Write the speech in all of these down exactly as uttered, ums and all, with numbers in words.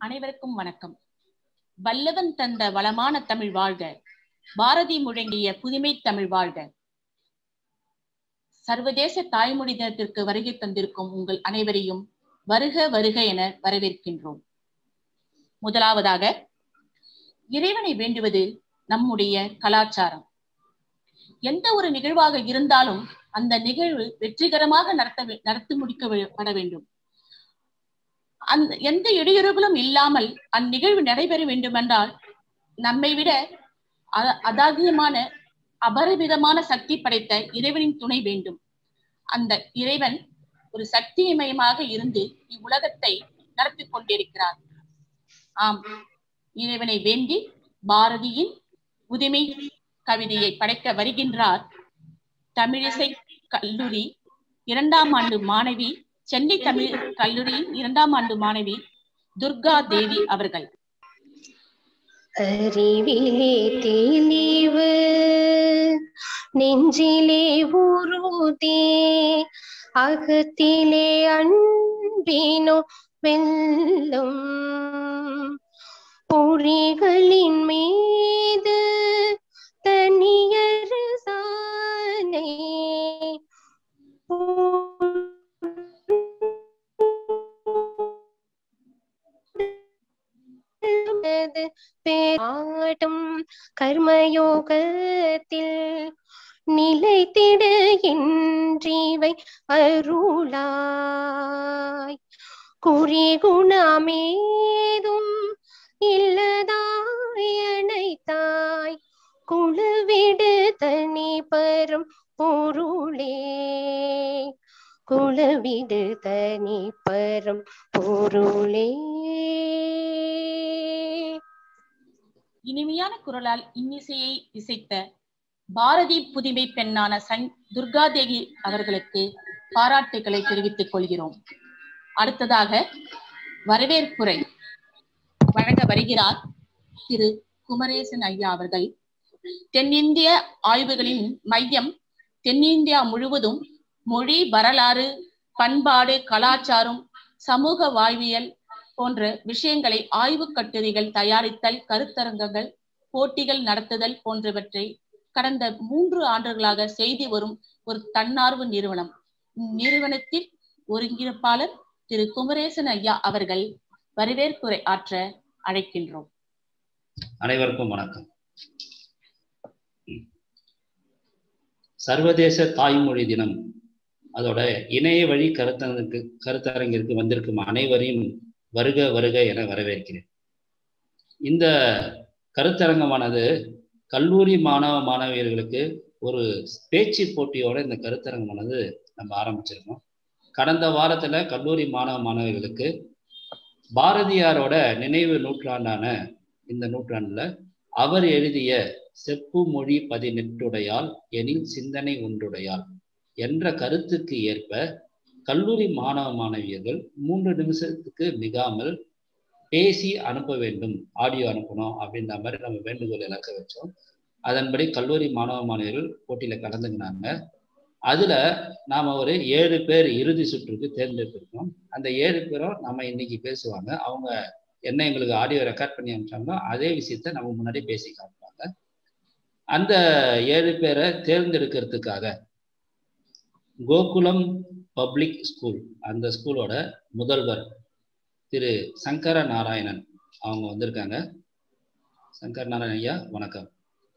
அனைவருக்கும் வணக்கம். வல்லவன் தந்த வளமான தமிழ் வாழ்க, பாரதி முழங்கிய புதுமை தமிழ் வாழ்க. சர்வதேச தாய்மொழி தினத்திற்கு வருகை தந்திருக்கும் உங்கள் அனைவரையும் வருக வருக என வரவேற்கின்றோம். முதலாவதாக, இறைவனை வேண்டுவது நம்முடைய கலாச்சாரம். எந்த ஒரு நிகழ்வாக இருந்தாலும் அந்த நிகழ்வு வெற்றிகரமாக நடத்த நடத்தி முடிக்கப்பட வேண்டும். அந்த எந்த இடையூறுகளும் இல்லாமல் அந்நிகழ்வு நடைபெற வேண்டுமென்றால் நம்மை விட அதாகியமான அபரிவிதமான சக்தி படைத்த இறைவனின் துணை வேண்டும். அந்த இறைவன் ஒரு சக்திமயமாக இருந்து இவ்வுலகத்தை நடத்தி கொண்டிருக்கிறார். ஆம், இறைவனை வேண்டி பாரதியின் புதுமை கவிதையை படைக்க வருகின்றார் தமிழிசை கல்லூரி இரண்டாம் ஆண்டு மாணவி, சென்னை தமிழ் கல்லூரியின் இரண்டாம் ஆண்டு மாணவி துர்கா தேவி அவர்கள். அறிவிலே தெளிவு நெஞ்சிலே உறுதி, அகத்திலே அன்பினோ வெல்லும், பொறிகளின் மீது தனியரு சாலை பேராட்டும் கர்மயோகத்தில் நிலைத்திட என்றிவை அருளாய், குறிகுணமேதும் இல்லதாய் அனைத்தாய், குழுவிடு தனி பரும் பொருளே, குழுவிடு தனி பரும் பொருளே. இனிமையான குரலால் இன்னிசையை இசைத்த பாரதி புதுமை பெண்ணான சங் துர்காதேவி அவர்களுக்கு பாராட்டுக்களை தெரிவித்துக் கொள்கிறோம். அடுத்ததாக வரவேற்புரை வழங்க வருகிறார் திரு குமரேசன் ஐயா அவர்கள். தென்னிந்திய ஆய்வுகளின் மையம் தென்னிந்தியா முழுவதும் மொழி, வரலாறு, பண்பாடு, கலாச்சாரம், சமூக வாழ்வியல் போன்ற விஷயங்களை ஆய்வு கட்டுரைகள் தயாரித்தல், கருத்தரங்கங்கள், போட்டிகள் நடத்துதல் போன்றவற்றை கடந்த மூன்று ஆண்டுகளாக செய்து வரும் ஒரு தன்னார்வ நிறுவனம். இந்நிறுவனத்தில் ஒருங்கிணைப்பாளர் திரு குமரேசன் ஐயா அவர்கள் வரவேற்புரை ஆற்ற அழைக்கின்றோம். அனைவருக்கும் வணக்கம். சர்வதேச தாய்மொழி தினம், அதோட இணைய வழி கருத்தரங்கிற்கு கருத்தரங்கிற்கு வந்திருக்கும் அனைவரையும் வருக வருக என வரவேற்கிறேன். இந்த கருத்தரங்கமானது கல்லூரி மாணவ மாணவியர்களுக்கு ஒரு பேச்சு போட்டியோட இந்த கருத்தரங்கமானது நம்ம ஆரம்பிச்சிருக்கோம். கடந்த வாரத்துல கல்லூரி மாணவ மாணவிகளுக்கு பாரதியாரோட நினைவு நூற்றாண்டான இந்த நூற்றாண்டுல அவர் எழுதிய செப்பு மொழி பதினெட்டுடையால் எனில் சிந்தனை ஒன்றுடையால் என்ற கருத்துக்கு ஏற்ப கல்லூரி மாணவ மாணவியர்கள் மூன்று நிமிஷத்துக்கு மிகாமல் பேசி அனுப்ப வேண்டும், ஆடியோ அனுப்பணும் அப்படின்ற மாதிரி நம்ம வேண்டுகோள் இலக்க வச்சோம். அதன்படி கல்லூரி மாணவ மாணவியர்கள் போட்டியில கலந்துக்கினாங்க. அதுல நாம ஒரு ஏழு பேர் இறுதி சுற்றுக்கு தேர்ந்தெடுத்திருக்கோம். அந்த ஏழு பேரும் நம்ம இன்னைக்கு பேசுவாங்க. அவங்க என்ன எங்களுக்கு ஆடியோ ரெக்கார்ட் பண்ணி அனுப்பிச்சாங்களோ அதே விஷயத்த நம்ம முன்னாடி பேசி காட்டுவாங்க. அந்த ஏழு பேரை தேர்ந்தெடுக்கிறதுக்காக கோகுலம் பப்ளிக் ஸ்கூல், அந்த ஸ்கூலோட முதல்வர் திரு சங்கர நாராயணன் அவங்க வந்திருக்காங்க. சங்கர நாராயணன் ஐயா வணக்கம்.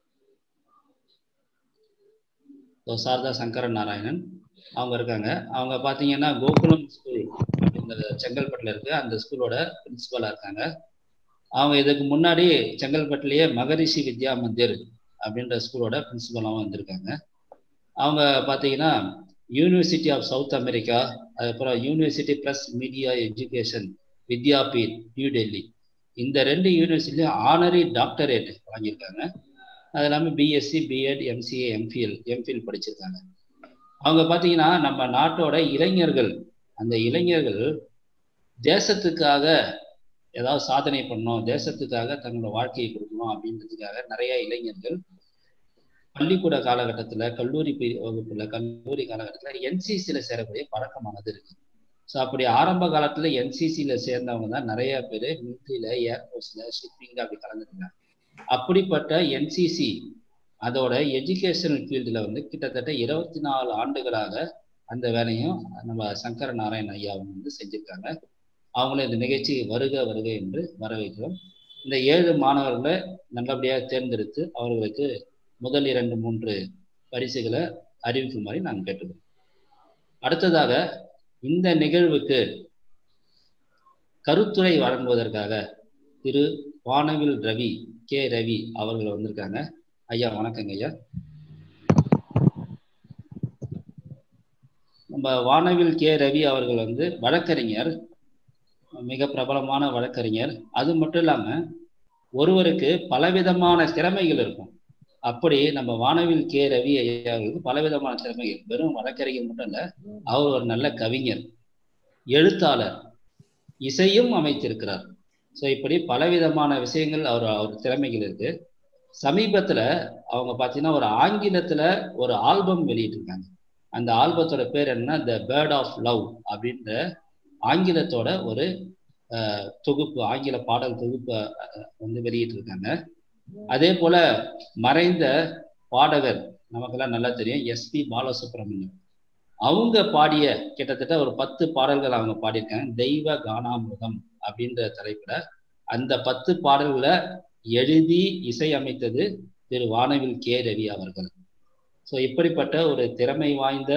சாரதா சங்கர நாராயணன் அவங்க இருக்காங்க. அவங்க பார்த்தீங்கன்னா கோகுலம் ஸ்கூல் அப்படின்ற செங்கல்பட்டுல இருக்கு, அந்த ஸ்கூலோட பிரின்சிபலா இருக்காங்க. அவங்க இதுக்கு முன்னாடி செங்கல்பட்டுலயே மகரிஷி வித்யா மந்திர் அப்படின்ற ஸ்கூலோட பிரின்சிபலாகவும் வந்திருக்காங்க. அவங்க பார்த்தீங்கன்னா யூனிவர்சிட்டி ஆஃப் சவுத் அமெரிக்கா, அதுக்கப்புறம் university plus media education Vidyapeeth New Delhi, இந்த ரெண்டு யூனிவர்சிட்டிலையும் ஆனரி டாக்டரேட் வாங்கியிருக்காங்க. அது இல்லாமல் BSc, BEd, MCA, MPhil MPhil படிச்சிருக்காங்க. அவங்க பார்த்தீங்கன்னா நம்ம நாட்டோட இளைஞர்கள், அந்த இளைஞர்கள் தேசத்துக்காக ஏதாவது சாதனை பண்ணணும், தேசத்துக்காக தங்களோட வாழ்க்கையை கொடுக்கணும் அப்படின்றதுக்காக நிறைய இளைஞர்கள் பள்ளிக்கூட காலகட்டத்தில், கல்லூரி வகுப்புல, கல்லூரி காலகட்டத்தில் என்சிசியில் சேரக்கூடிய பழக்கமானது இருக்கு. ஸோ அப்படி ஆரம்ப காலத்துல என்சிசியில சேர்ந்தவங்க தான் நிறைய பேர் மிலிட்ரியில, ஏர்ஃபோர்ஸ்ல, ஷிப்பிங்ல அப்படி கலந்துருக்காங்க. அப்படிப்பட்ட என்சிசி அதோட எஜுகேஷனல் ஃபீல்டில் வந்து கிட்டத்தட்ட இருபத்தி நாலு ஆண்டுகளாக அந்த வேலையும் நம்ம சங்கர நாராயண ஐயா அவங்க வந்து செஞ்சிருக்காங்க. அவங்களும் இந்த நிகழ்ச்சி வருக வருக என்று வரவேற்கிறோம். இந்த ஏழு மாணவர்களை நல்லபடியாக தேர்ந்தெடுத்து அவர்களுக்கு முதல் இரண்டு மூன்று பரிசுகளை அறிவிக்குமாறு நான் கேட்டுக்கிறோம். அடுத்ததாக இந்த நிகழ்வுக்கு கருத்துரை வழங்குவதற்காக திரு வானவில் ரவி கே ரவி அவர்கள் வந்திருக்காங்க. ஐயா வணக்கங்க ஐயா. நம்ம வானவில் கே ரவி அவர்கள் வந்து வழக்கறிஞர், மிக பிரபலமான வழக்கறிஞர். அது மட்டும் இல்லாம ஒருவருக்கு பலவிதமான திறமைகள் இருக்கும். அப்படி நம்ம வானவில் கே ரவி ஐயாவுக்கு பலவிதமான திறமைகள், வெறும் வழக்கறிஞர் மட்டும் இல்ல, அவர் ஒரு நல்ல கவிஞர், எழுத்தாளர், இசையும் அமைத்திருக்கிறார். ஸோ இப்படி பலவிதமான விஷயங்கள் அவர் அவர் திறமைகள் இருக்கு. சமீபத்துல அவங்க பார்த்தீங்கன்னா ஒரு ஆங்கிலத்துல ஒரு ஆல்பம் வெளியிட்டிருக்காங்க. அந்த ஆல்பத்தோட பேர் என்ன, த பேர்ட் ஆஃப் லவ் அப்படின்ற ஆங்கிலத்தோட ஒரு தொகுப்பு, ஆங்கில பாடல் தொகுப்பை வந்து வெளியிட்டிருக்காங்க. அதே போல மறைந்த பாடகர் நமக்கெல்லாம் நல்லா தெரியும் எஸ்பி பாலசுப்ரமணியம், அவங்க பாடிய கிட்டத்தட்ட ஒரு பத்து பாடல்கள் அவங்க பாடியிருக்காங்க. தெய்வ கானாமிருதம் அப்படின்ற தலைப்புல அந்த பத்து பாடல்களை எழுதி இசையமைத்தது திரு வானவில் கே ரவி அவர்கள். ஸோ இப்படிப்பட்ட ஒரு திறமை வாய்ந்த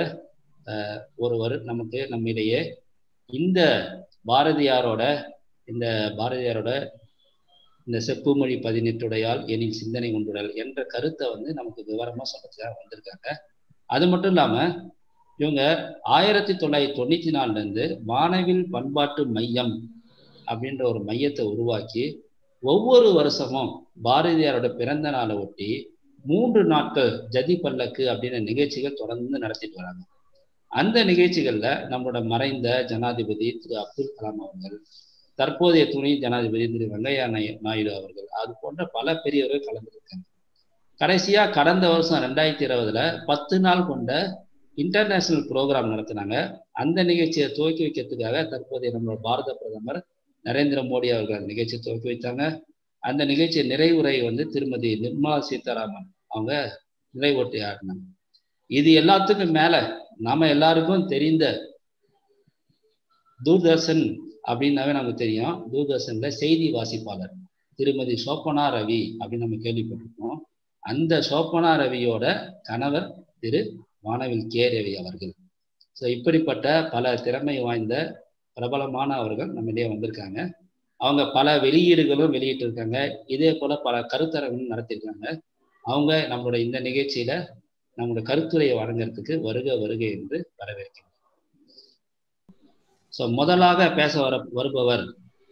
ஒருவர் நமக்கு நம்மிடையே இந்த பாரதியாரோட இந்த பாரதியாரோட இந்த செப்புமொழி பதினெட்டுடையால் எனின் சிந்தனை ஒன்றுடல் என்ற கருத்தை வந்து நமக்கு விவரமா சொல்றதுக்காக வந்திருக்காங்க. அது மட்டும் இல்லாம இவங்க ஆயிரத்தி தொள்ளாயிரத்தி தொண்ணூத்தி நாலுல இருந்து வானவில் பண்பாட்டு மையம் அப்படின்ற ஒரு மையத்தை உருவாக்கி ஒவ்வொரு வருஷமும் பாரதியாரோட பிறந்த நாளை ஒட்டி மூன்று நாட்கள் ஜதி பல்லக்கு அப்படின்ற நிகழ்ச்சிகள் தொடர்ந்து நடத்திட்டு வராங்க. அந்த நிகழ்ச்சிகள்ல நம்மளோட மறைந்த ஜனாதிபதி திரு அப்துல் கலாம் அவர்கள், தற்போதைய துணை ஜனாதிபதி திரு வெங்கையா நாயுடு அவர்கள், அது போன்ற பல பெரியவர்கள் கலந்துருக்காங்க. கடைசியா கடந்த வருஷம் ரெண்டாயிரத்தி இருபதுல பத்து நாள் கொண்ட இன்டர்நேஷனல் ப்ரோக்ராம் நடத்தினாங்க. அந்த நிகழ்ச்சியை துவக்கி வைக்கிறதுக்காக தற்போதைய நம்மளோட பாரத பிரதமர் நரேந்திர மோடி அவர்கள் நிகழ்ச்சியை துவக்கி வைத்தாங்க. அந்த நிகழ்ச்சி நிறைவுரை வந்து திருமதி நிர்மலா சீதாராமன் அவங்க நிறைவேற்றி ஆடினாங்க. இது எல்லாத்துக்கும் மேல நாம எல்லாருக்கும் தெரிந்த தூர்தர்ஷன் அப்படின்னாவே நமக்கு தெரியும். தூர்தர்ஷன்ல செய்தி வாசிப்பாளர் திருமதி சோபனா ரவி அப்படின்னு நம்ம கேள்விப்பட்டிருக்கோம். அந்த சோபனா ரவியோட கணவர் திரு வானவில் கே ரவி அவர்கள். ஸோ இப்படிப்பட்ட பல திறமை வாய்ந்த பிரபலமான அவர்கள் நம்மிடையே வந்திருக்காங்க. அவங்க பல வெளியீடுகளும் வெளியிட்டிருக்காங்க. இதே போல பல கருத்தரங்களும் நடத்தியிருக்காங்க. அவங்க நம்மளோட இந்த நிகழ்ச்சியில நம்மளோட கருத்துரையை வழங்குறதுக்கு வருக வருக என்று வரவேற்கிறோம். ஸோ முதலாக பேச வர வருபவர்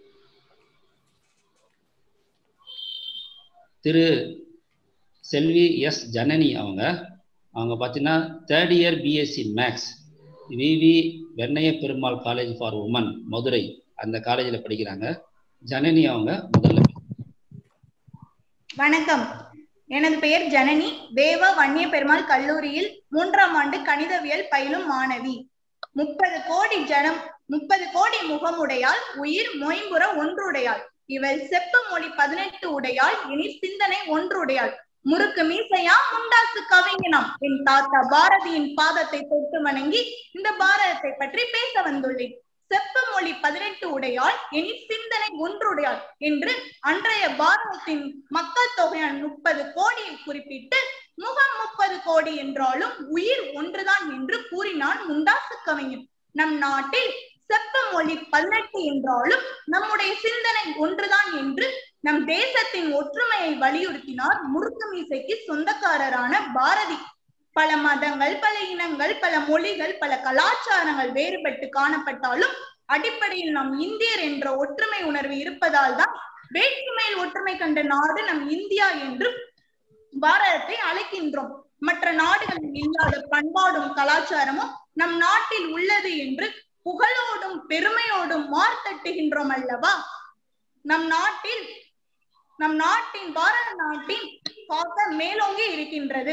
திரு செல்வி எஸ் ஜனனி. அவங்க அவங்க பார்த்தீங்கன்னா third year BSc maths VV Vanniaperumal college for women Madurai, அந்த காலேஜில் படிக்கிறாங்க. ஜனனி அவங்க முதல்ல. வணக்கம், எனது பெயர் ஜனனி. தேவ வன்னிய பெருமாள் கல்லூரியில் மூன்றாம் ஆண்டு கணிதவியல் பயிலும் மாணவி. முப்பது கோடி ஜனம் முப்பது கோடி முகமுடையாள், உயிர் மொயம்புற ஒன்றுடையாள், இவள் செப்பு மொழி பதினெட்டு உடையாள், இனி சிந்தனை ஒன்றுடையாள், முறுக்கு மீசையா முண்டாசு கவிஞனாம், என் தாத்தா பாரதியின் பாதத்தை தொட்டு வணங்கி இந்த பாரதத்தை பற்றி பேச வந்துள்ளேன். செப்பு மொழி பதினெட்டு உடையாள், இனி சிந்தனை ஒன்றுடையாள் என்று அன்றைய பாரதத்தின் மக்கள் தொகையான முப்பது கோடியை குறிப்பிட்டு முகம் முப்பது கோடி என்றாலும் உயிர் ஒன்றுதான் என்று கூறினான் முண்டாசு கவிஞன். நம் நாட்டில் செப்பு மொழி பதினெட்டு என்றாலும் நம்முடைய சிந்தனை ஒன்றுதான் என்று நம் தேசத்தின் ஒற்றுமையை வலியுறுத்தினார் முறுக்கு மீசைக்கு சொந்தக்காரரான பாரதி. பல மதங்கள், பல இனங்கள், பல மொழிகள், பல கலாச்சாரங்கள் வேறுபட்டு காணப்பட்டாலும் அடிப்படையில் நாம் இந்தியர் என்ற ஒற்றுமை உணர்வு இருப்பதால் தான் வேற்றுமையில் ஒற்றுமை கண்ட நாடு நம் இந்தியா என்று பாரதத்தை அழைக்கின்றோம். மற்ற நாடுகளில் இல்லாத பண்பாடும் கலாச்சாரமும் நம் நாட்டில் உள்ளது என்று புகழோடும் பெருமையோடும் மார்த்தட்டுகின்றோம் அல்லவா? நம் நாட்டில் நம் நாட்டின் பாரத நாட்டின் காக்க மேலோங்கி இருக்கின்றது.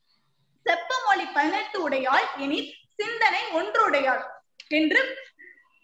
செப்ப மொழி பதினெட்டு உடையாள், இனி சிந்தனை ஒன்று உடையாள் என்று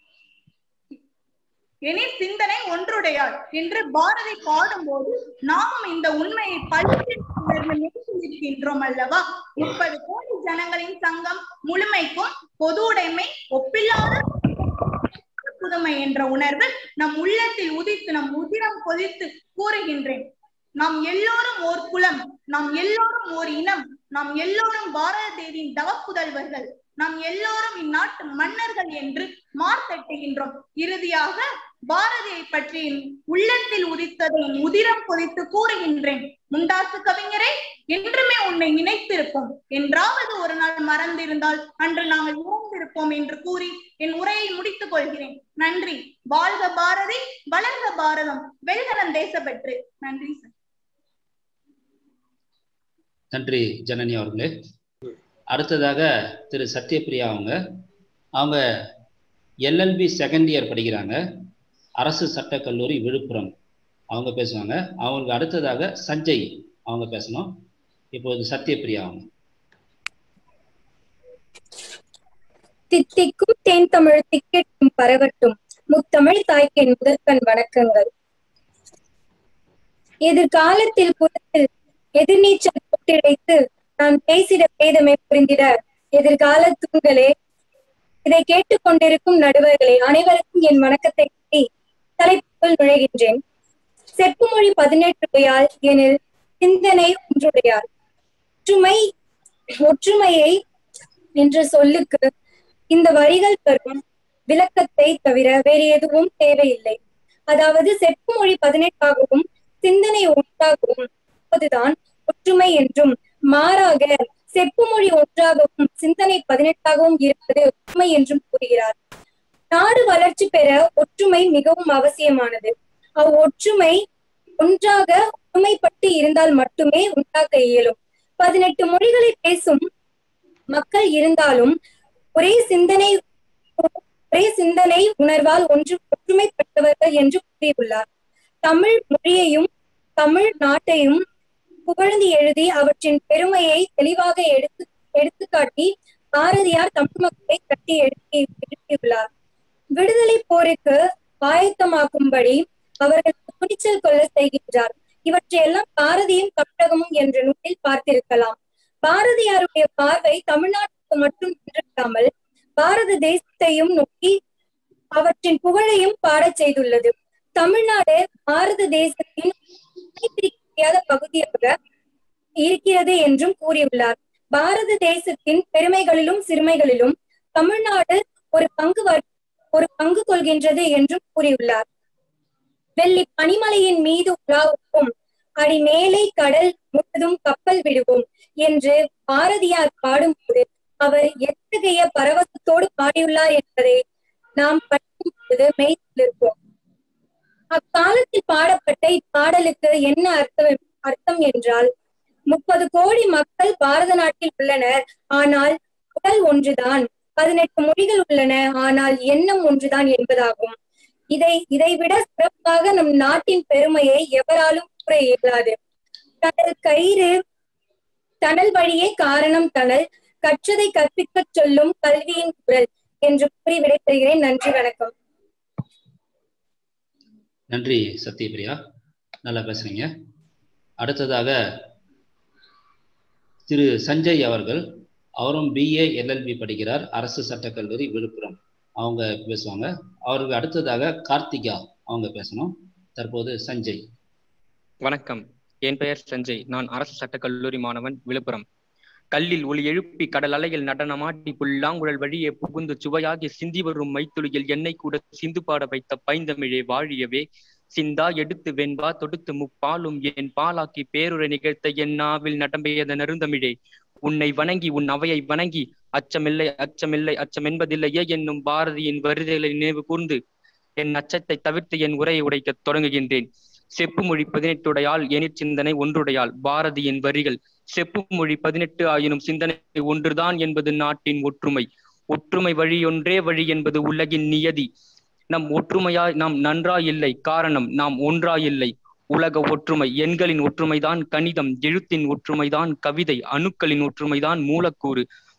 எனில் சிந்தனை ஒன்றுடையாள் என்று பாரதி பாடும்போது நாமும் இந்த உண்மையை பல்வேறு அல்லவா? முப்பது கோடி ஜனங்களின் சங்கம் முழுமைக்கும் பொது உடைமை ஒப்பில்லாத புதுமை என்ற உணர்வு நம் உள்ளத்தில் உதித்து நம் உதிரம் கொதித்து கூறுகின்றேன். நாம் எல்லோரும் ஓர் குலம், நாம் எல்லோரும் ஓர் இனம், நாம் எல்லோரும் பாரத தேவியின் தவப்புதல்வர்கள், நாம் எல்லோரும் இந்நாட்டு மன்னர்கள் என்று மார்த்தட்டுகின்றோம். இறுதியாக பாரதியை பற்றி உள்ளத்தில் உதித்ததை உதிரம் கொதித்து கூறுகின்றேன். முண்டாசு கவிஞரை என்றுமே உன்னை நினைத்திருப்போம், என்றாவது ஒரு நாள் மறந்திருந்தால் அன்று நாங்கள் இறந்திருப்போம் என்று கூறி என் உரையை முடித்துக் கொள்கிறேன். நன்றி. வாழ்க பாரதி, வளர்க பாரதம், வெல்கரம் தேசப்பற்று. நன்றி சார். நன்றி ஜனனி அவர்களே. அடுத்ததாக திரு சத்யபிரியா அவங்க அவங்க எல்எல்பி செகண்ட் இயர் படிக்கிறாங்க, அரசு சட்டக்கல்லூரி விழுப்புரம். அவங்க பேசுவாங்க. அவங்களுக்கு அடுத்ததாக சஞ்சய் அவங்க பேசணும். இப்போது சத்யபிரியா அவங்க. தித்திக்கும் தேன் தமிழ் திக்கெட்டும் பரவட்டும், முத்தமிழ் தாய்க்கின் முதற்கண் வணக்கங்கள். எதிர்காலத்தில் புறத்தில் எதிர்நீச்சல் போட்டிடைத்து நான் பேசிட பேதமை புரிந்திட எதிர்கால தூண்களே, இதை கேட்டுக்கொண்டிருக்கும் நடுவர்களே, அனைவருக்கும் என் வணக்கத்தை கூறி தலைப்புக்குள் நுழைகின்றேன். செப்புமொழி பதினெட்டுடையால் எனில் சிந்தனை ஒன்றுடையாள். ஒற்றுமை ஒற்றுமையை என்ற சொல்லுக்கு இந்த வரிகள் தரும் விளக்கத்தை தவிர வேறு எதுவும் தேவையில்லை. அதாவது செப்புமொழி பதினெட்டாகவும் சிந்தனை ஒன்றாகவும் இருப்பதுதான் ஒற்றுமை என்றும், மாறாக செப்புமொழி ஒன்றாகவும் சிந்தனை பதினெட்டாகவும் இருப்பது ஒற்றுமை என்றும் கூறுகிறார். நாடு வளர்ச்சி பெற ஒற்றுமை மிகவும் அவசியமானது. அவ் ஒற்றுமை ஒன்றாக ஒற்றுமைப்பட்டு இருந்தால் மட்டுமே உண்டாக்க இயலும். பதினெட்டு மொழிகளை பேசும் மக்கள் இருந்தாலும் ஒரே சிந்தனை ஒரே சிந்தனை உணர்வால் ஒன்று ஒற்றுமைப்பட்டவர்கள் என்று கூறியுள்ளார். தமிழ் மொழியையும் தமிழ் நாட்டையும் புகழ்ந்து எழுதி அவற்றின் பெருமையை தெளிவாக எடுத்து எடுத்துக்காட்டி பாரதியார் தமிழ் மக்களை கட்டி எழுப்பி எழுப்பியுள்ளார். விடுதலை போருக்கு ஆயத்தமாக்கும்படி அவர்கள் துணிச்சல் கொள்ள செய்கின்றார். இவற்றையெல்லாம் பாரதியும் தமிழகமும் என்ற நூலில் பார்த்திருக்கலாம். பாரதியாருடைய பார்வை தமிழ்நாட்டுக்கு மட்டும் நின்றிருக்காமல் பாரத தேசத்தையும் நோக்கி அவற்றின் புகழையும் பாடச் செய்துள்ளது. தமிழ்நாடு பாரத தேசத்தின் பகுதியாக இருக்கிறது என்றும் கூறியுள்ளார். பாரத தேசத்தின் பெருமைகளிலும் சிறுமைகளிலும் தமிழ்நாடு ஒரு பங்கு ஒரு பங்கு கொள்கின்றது என்றும் கூறியுள்ளார். வெள்ளி பனிமலையின் மீது உலாவுவோம், அடி மேலே கடல் முழுதும் கப்பல் விடுவோம் என்று பாரதியார் பாடும்போது அவர் எத்தகைய பரவசத்தோடு பாடியுள்ளார் என்பதை நாம் படிக்கும் பொழுது மெய்சிலிருப்போம். அக்காலத்தில் பாடப்பட்ட இப்பாடலுக்கு என்ன அர்த்தம் அர்த்தம் என்றால், முப்பது கோடி மக்கள் பாரத நாட்டில் உள்ளனர், ஆனால் உடல் ஒன்றுதான். பதினெட்டு மொழிகள் உள்ளன, ஆனால் எண்ணம் ஒன்றுதான் என்பதாகும். இதை இதைவிட சிறப்பாக நம் நாட்டின் பெருமையை எவராலும் கூற இயலாது. தனல் கயிறு தனல் வழியே காரணம் தனல், கற்றதை கற்பிக்க சொல்லும் கல்வியின் குரல் என்று கூறி விடைபெறுகிறேன். நன்றி, வணக்கம். நன்றி சத்யபிரியா, நல்லா பேசுறீங்க. அடுத்ததாக திரு சஞ்சய் அவர்கள், அவரும் பிஏ எல்எல்பி படிக்கிறார், அரசு சட்டக்கல்லூரி விழுப்புரம். அவங்க பேசுவாங்க. அவருக்கு அடுத்ததாக கார்த்திகா அவங்க பேசணும். தற்போது சஞ்சய். வணக்கம், என் பெயர் சஞ்சய். நான் அரசு சட்டக்கல்லூரி மாணவன், விழுப்புரம். கல்லில் ஒளி எழுப்பி கடல் அலையில் நடனமாட்டி புல்லாங்குழல் வழியே புகுந்து சுவையாகி சிந்தி வரும் மைத்துளியில் என்னை கூட சிந்து பாட வைத்த பைந்தமிழே வாழியவே, சிந்தா எடுத்து வெண்பா தொடுத்து முப்பாலும் என் பாலாக்கி பேருரை நிகழ்த்த என் நாவில் நடம்பெய்த நருந்தமிழே, உன்னை வணங்கி உன் அவையை வணங்கி அச்சமில்லை அச்சமில்லை அச்சம் என்பதில்லையே என்னும் பாரதியின் வருதைகளை நினைவு கூர்ந்து என் அச்சத்தை தவிர்த்து என் உரையை உடைக்க தொடங்குகின்றேன். செப்பு மொழி பதினெட்டுடையால் எனிற் சிந்தனை ஒன்றுடையால். பாரதியின் வரிகள். செப்பு மொழி பதினெட்டு ஆயினும் சிந்தனை ஒன்றுதான் என்பது நாட்டின் ஒற்றுமை. ஒற்றுமை வழியொன்றே வழி என்பது உலகின் நியதி. நம் ஒற்றுமையாய் நாம் நன்றாயில்லை, காரணம் நாம் ஒன்றாயில்லை. உலக ஒற்றுமை, எண்களின் ஒற்றுமைதான் கணிதம், எழுத்தின் ஒற்றுமைதான் கவிதை, அணுக்களின் ஒற்றுமைதான் மூலக்கூறு,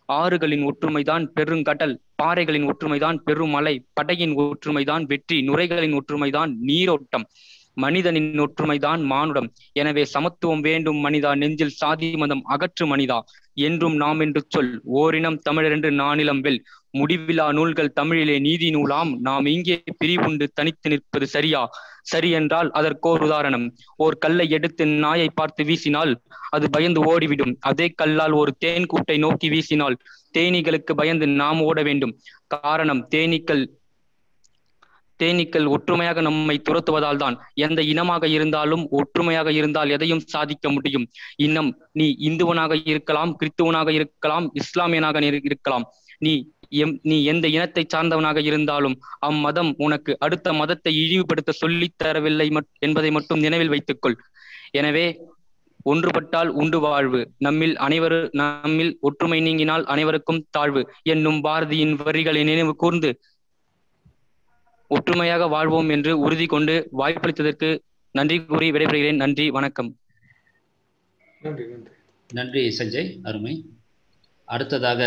ஆறுகளின் ஒற்றுமைதான் பெருங்கடல், பாறைகளின் ஒற்றுமைதான் பெருமலை, படையின் ஒற்றுமைதான் வெற்றி, நுரைகளின் ஒற்றுமைதான் நீரோட்டம், மனிதனின் ஒற்றுமைதான் மானுடம். எனவே சமத்துவம் வேண்டும் மனிதா, நெஞ்சில் சாதி மதம் அகற்று மனிதா, என்றும் நாம் என்று சொல், ஓரினம் தமிழர் என்று நானிலம் வெல், முடிவிலா நூல்கள் தமிழிலே நீதி நூலாம், நாம் இங்கே பிரிவுண்டு தனித்து நிற்பது சரியா? சரி என்றால் அதற்கோர் உதாரணம், ஓர் கல்லை எடுத்து நாயை பார்த்து வீசினால் அது பயந்து ஓடிவிடும். அதே கல்லால் ஒரு தேன் கூட்டை நோக்கி வீசினால் தேனீகளுக்கு பயந்து நாம் ஓட வேண்டும். காரணம், தேனீக்கள் தேனீக்கள் ஒற்றுமையாக நம்மை துரத்துவதால் தான். எந்த இனமாக இருந்தாலும் ஒற்றுமையாக இருந்தால் எதையும் சாதிக்க முடியும். இன்னும் நீ இந்துவனாக இருக்கலாம், கிறிஸ்துவனாக இருக்கலாம், இஸ்லாமியனாக இருக்கலாம், நீ எம் நீ எந்த இனத்தை சார்ந்தவனாக இருந்தாலும் அம்மதம் உனக்கு அடுத்த மதத்தை இழிவுபடுத்த சொல்லித் தரவில்லை என்பதை மட்டும் நினைவில் வைத்துக்கொள். எனவே ஒன்றுபட்டால் உண்டு வாழ்வு, நம்மில் அனைவரு நம்மில் ஒற்றுமை நீங்கினால் அனைவருக்கும் தாழ்வு என்னும் பாரதியின் வரிகளை நினைவு கூர்ந்து ஒற்றுமையாக வாழ்வோம் என்று உறுதி கொண்டு வாய்ப்பளித்ததற்கு நன்றி கூறி விடைபெறுகிறேன். நன்றி, வணக்கம். நன்றி நன்றி நன்றி சஞ்சய், அருமை. அடுத்ததாக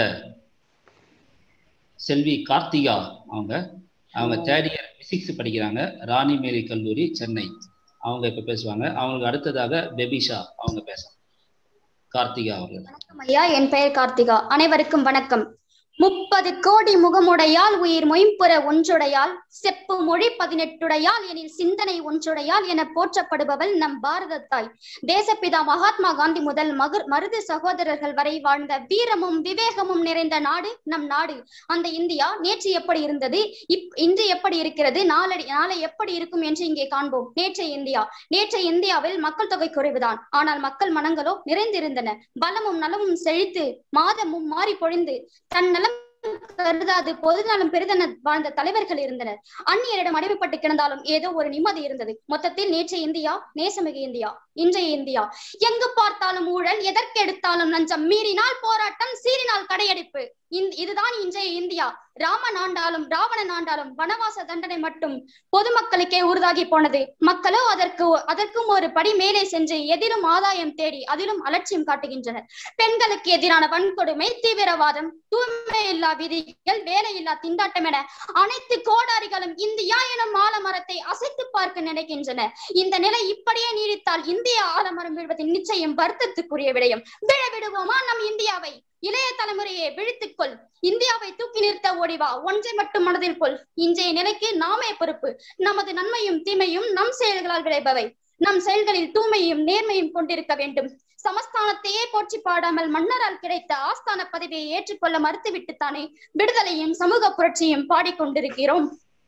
செல்வி கார்த்திகா, அவங்க அவங்க தேர்ட் இயர் பிசிக்ஸ் படிக்கிறாங்க, ராணி மேரி கல்லூரி, சென்னை. அவங்க இப்ப பேசுவாங்க. அவங்களுக்கு அடுத்ததாக பெபிஷா, அவங்க பேசுவாங்க. கார்த்திகா அவர்கள். வணக்கம் ஐயா, என் பெயர் கார்த்திகா. அனைவருக்கும் வணக்கம். முப்பது கோடி முகமுடையால் உயிர் மொயம்புற ஒன்றுடையால் செப்பு மொழி பதினெட்டுடையால் எனில் சிந்தனை ஒன்றுடையால் என போற்றப்படுபவள் நம் பாரத தாய். தேசப்பிதா மகாத்மா காந்தி முதல் மகர் மருது சகோதரர்கள் வரை வாழ்ந்த வீரமும் விவேகமும் நிறைந்த நாடு நம் நாடு. அந்த இந்தியா நேற்று எப்படி இருந்தது, இப் இன்று எப்படி இருக்கிறது, நாளை நாளை எப்படி இருக்கும் என்று இங்கே காண்போம். நேற்றைய இந்தியா நேற்றைய இந்தியாவில் மக்கள் தொகை குறைவுதான், ஆனால் மக்கள் மனங்களோ நிறைந்திருந்தன. பலமும் நலமும் செழித்து மாதமும் மாறி பொழிந்து தன் நலம் கருதாது பொது நலம் பெரிதென வாழ்ந்த தலைவர்கள் இருந்தனர். அந்நியரிடம் அடிமைப்பட்டு கிடந்தாலும் ஏதோ ஒரு நிம்மதி இருந்தது. மொத்தத்தில் நேற்றைய இந்தியா நேசமிகு இந்தியா. இன்றைய இந்தியா எங்கு பார்த்தாலும் ஊழல், எதற்கெடுத்தாலும் லஞ்சம், மீறினால் போராட்டம், சீறினால் கடையடைப்பு. இதுதான் இன்றைய இந்தியா. ராமன் ஆண்டாலும் ராவணன் ஆண்டாலும் வனவாச தண்டனை மட்டும் பொதுமக்களுக்கே உறுதாகி போனது. மக்களோ அதற்கு அதற்கும் ஒரு படி மேலே சென்று எதிலும் ஆதாயம் தேடி அதிலும் அலட்சியம் காட்டுகின்றனர். பெண்களுக்கு எதிரான வன்கொடுமை, தீவிரவாதம், தூய்மை இல்லா விதிகள், வேலையில்லா திண்டாட்டம் என அனைத்து கோடாரிகளும் இந்தியா எனும் ஆலமரத்தை அசைத்து பார்க்க நினைக்கின்றன. இந்த நிலை இப்படியே நீடித்தால் இந்தியா ஆலமரம் விழுவது நிச்சயம் வருத்தத்துக்குரிய விடயம். விழ விடுவோமா நம் இந்தியாவை? இளைய தலைமுறையை விழித்துக்கொள், இந்தியாவை தூக்கி நிறுத்த ஓடிவா, ஒன்றை மட்டும் மனதில் கொள். இன்றைய நிலைக்கு நாமே பொறுப்பு. நமது நன்மையும் தீமையும் நம் செயல்களால் விளைபவை. நம் செயல்களில் தூய்மையும் நேர்மையும் கொண்டிருக்க வேண்டும். சமஸ்தானத்தையே போற்றி பாடாமல் மன்னரால் கிடைத்த ஆஸ்தான பதவியை ஏற்றுக்கொள்ள மறுத்துவிட்டுத்தானே விடுதலையும் சமூக புரட்சியும் பாடிக்கொண்டிருக்கிறோம்.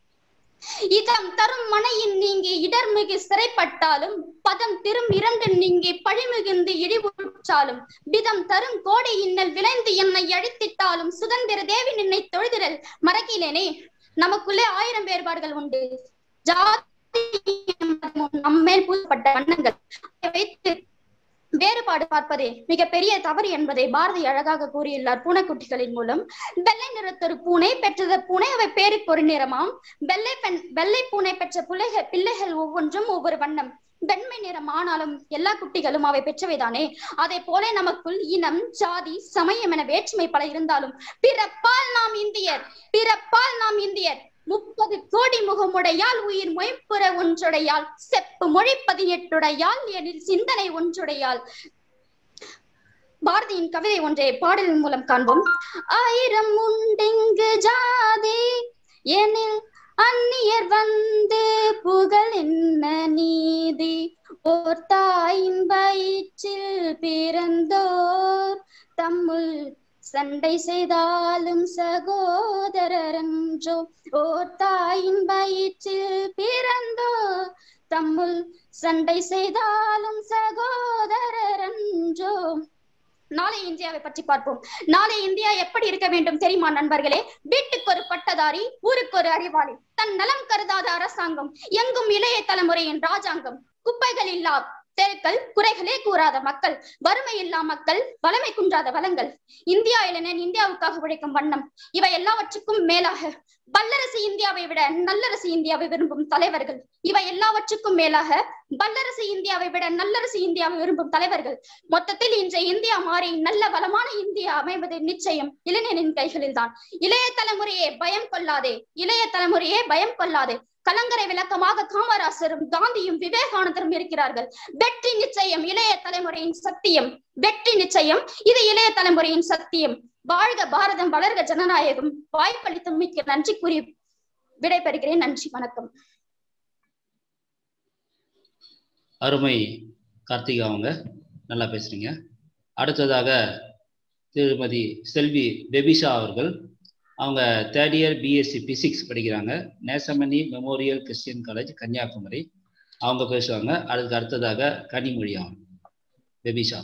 இதம் தரும் மனையின் நீங்கி இடர்மிகு சிறைப்பட்டாலும் பதம் திரும் இரண்டு நீங்கி பழிமிகுந்து இழிவுற்றாலும் விதம் தரும் கோடை இன்னல் விளைந்து என்னை அழித்திட்டாலும் சுதந்திர தேவி நின்னை தொழுதிரல் மறக்கிலேனே. நமக்குள்ளே ஆயிரம் வேறுபாடுகள் உண்டு. ஜாதி நம்மேல் பூசப்பட்ட வண்ணங்கள் வைத்து வேறுபாடு பார்ப்பதே மிக பெரிய தவறு என்பதை பாரதி அழகாக கூறியுள்ளார் பூனைக்குட்டிகளின் மூலம். வெள்ளை நிறத்தொரு பூனை பெற்றது பூனை, அவை பேருக்கு ஒரு நிறமாம். வெள்ளை பெண் வெள்ளை பூனை பெற்ற பிள்ளைகள் பிள்ளைகள் ஒவ்வொன்றும் ஒவ்வொரு வண்ணம். வெண்மை நிறம் ஆனாலும் எல்லா குட்டிகளும் அவை பெற்றவைதானே. அதே போல நமக்குள் இனம், ஜாதி, சமயம் என வேற்றுமை பல இருந்தாலும் பிறப்பால் நாம் இந்தியர் பிறப்பால் நாம் இந்தியர் முப்பது கோடி முகமுடையால் உயிர் மொயம்புற ஒன்றுடையால் செப்பு மொழி பதினெட்டுடையால் எனில் சிந்தனை ஒன்றுடையால். பாரதியின் கவிதை ஒன்றை பாடலின் மூலம் காண்போம். ஆயிரம் உண்டெங்கு ஜாதி எனில் அந்நியர் வந்து புகழ் என்ன நீதி, ஓர் தாயின் வயிற்றில் பிறந்தோர் தம்முள் சண்டை செய்தாலும் சகோதரரன்றோ, ஓர் தாயின் வயிற்றில் பிறந்தோ தம்முள் சண்டை செய்தாலும் சகோதரரன்றோ. நாளை இந்தியாவை பற்றி பார்ப்போம். நாளை இந்தியா எப்படி இருக்க வேண்டும் தெரியுமா நண்பர்களே? வீட்டுக்கு ஒரு பட்டதாரி, ஊருக்கு ஒரு அறிவாளி, தன் நலம் கருதாத அரசாங்கம், எங்கும் இளைய தலைமுறையின் ராஜாங்கம், குப்பைகள் இல்லா தெருக்கள், குறைகளே கூறாத மக்கள், வறுமை இல்லா மக்கள், வளமை குன்றாத வளங்கள், இந்தியா இளைஞன் இந்தியாவுக்காக உழைக்கும் வண்ணம், இவை எல்லாவற்றுக்கும் மேலாக வல்லரசு இந்தியாவை விட நல்லரசு இந்தியாவை விரும்பும் தலைவர்கள், இவை எல்லாவற்றுக்கும் மேலாக வல்லரசு இந்தியாவை விட நல்லரசு இந்தியாவை விரும்பும் தலைவர்கள். மொத்தத்தில் இன்றைய இந்தியா மாறி நல்ல வளமான இந்தியா அமைவது நிச்சயம் இளைஞனின் கைகளில் தான். இளைய தலைமுறையே பயம் கொள்ளாதே, இளைய தலைமுறையே பயம் கொள்ளாதே. கலங்கரை விளக்கமாக காமராசரும் காந்தியும் விவேகானந்தரும் இருக்கிறார்கள். வெற்றி நிச்சயம், இளைய தலைமுறையின் சத்தியம். வெற்றி நிச்சயம், இது இளைய தலைமுறையின் சத்தியம். வாழ்க பாரதம், வளர்க ஜனநாயகம். வாய்ப்பளித்தும் மிக்க நன்றி கூறி விடைபெறுகிறேன். நன்றி, வணக்கம். அருமை கார்த்திகா, அவங்க நல்லா பேசுறீங்க. அடுத்ததாக திருமதி செல்வி பெபிஷா அவர்கள், அவங்க தேர்ட் இயர் பிஎஸ்சி பிசிக்ஸ் படிக்கிறாங்க, Nesamony memorial Christian college, Kanniyakumari. அவங்க பேசுவாங்க. அதுக்கு அடுத்ததாக கனிமொழி அவங்க. பெபிஷா.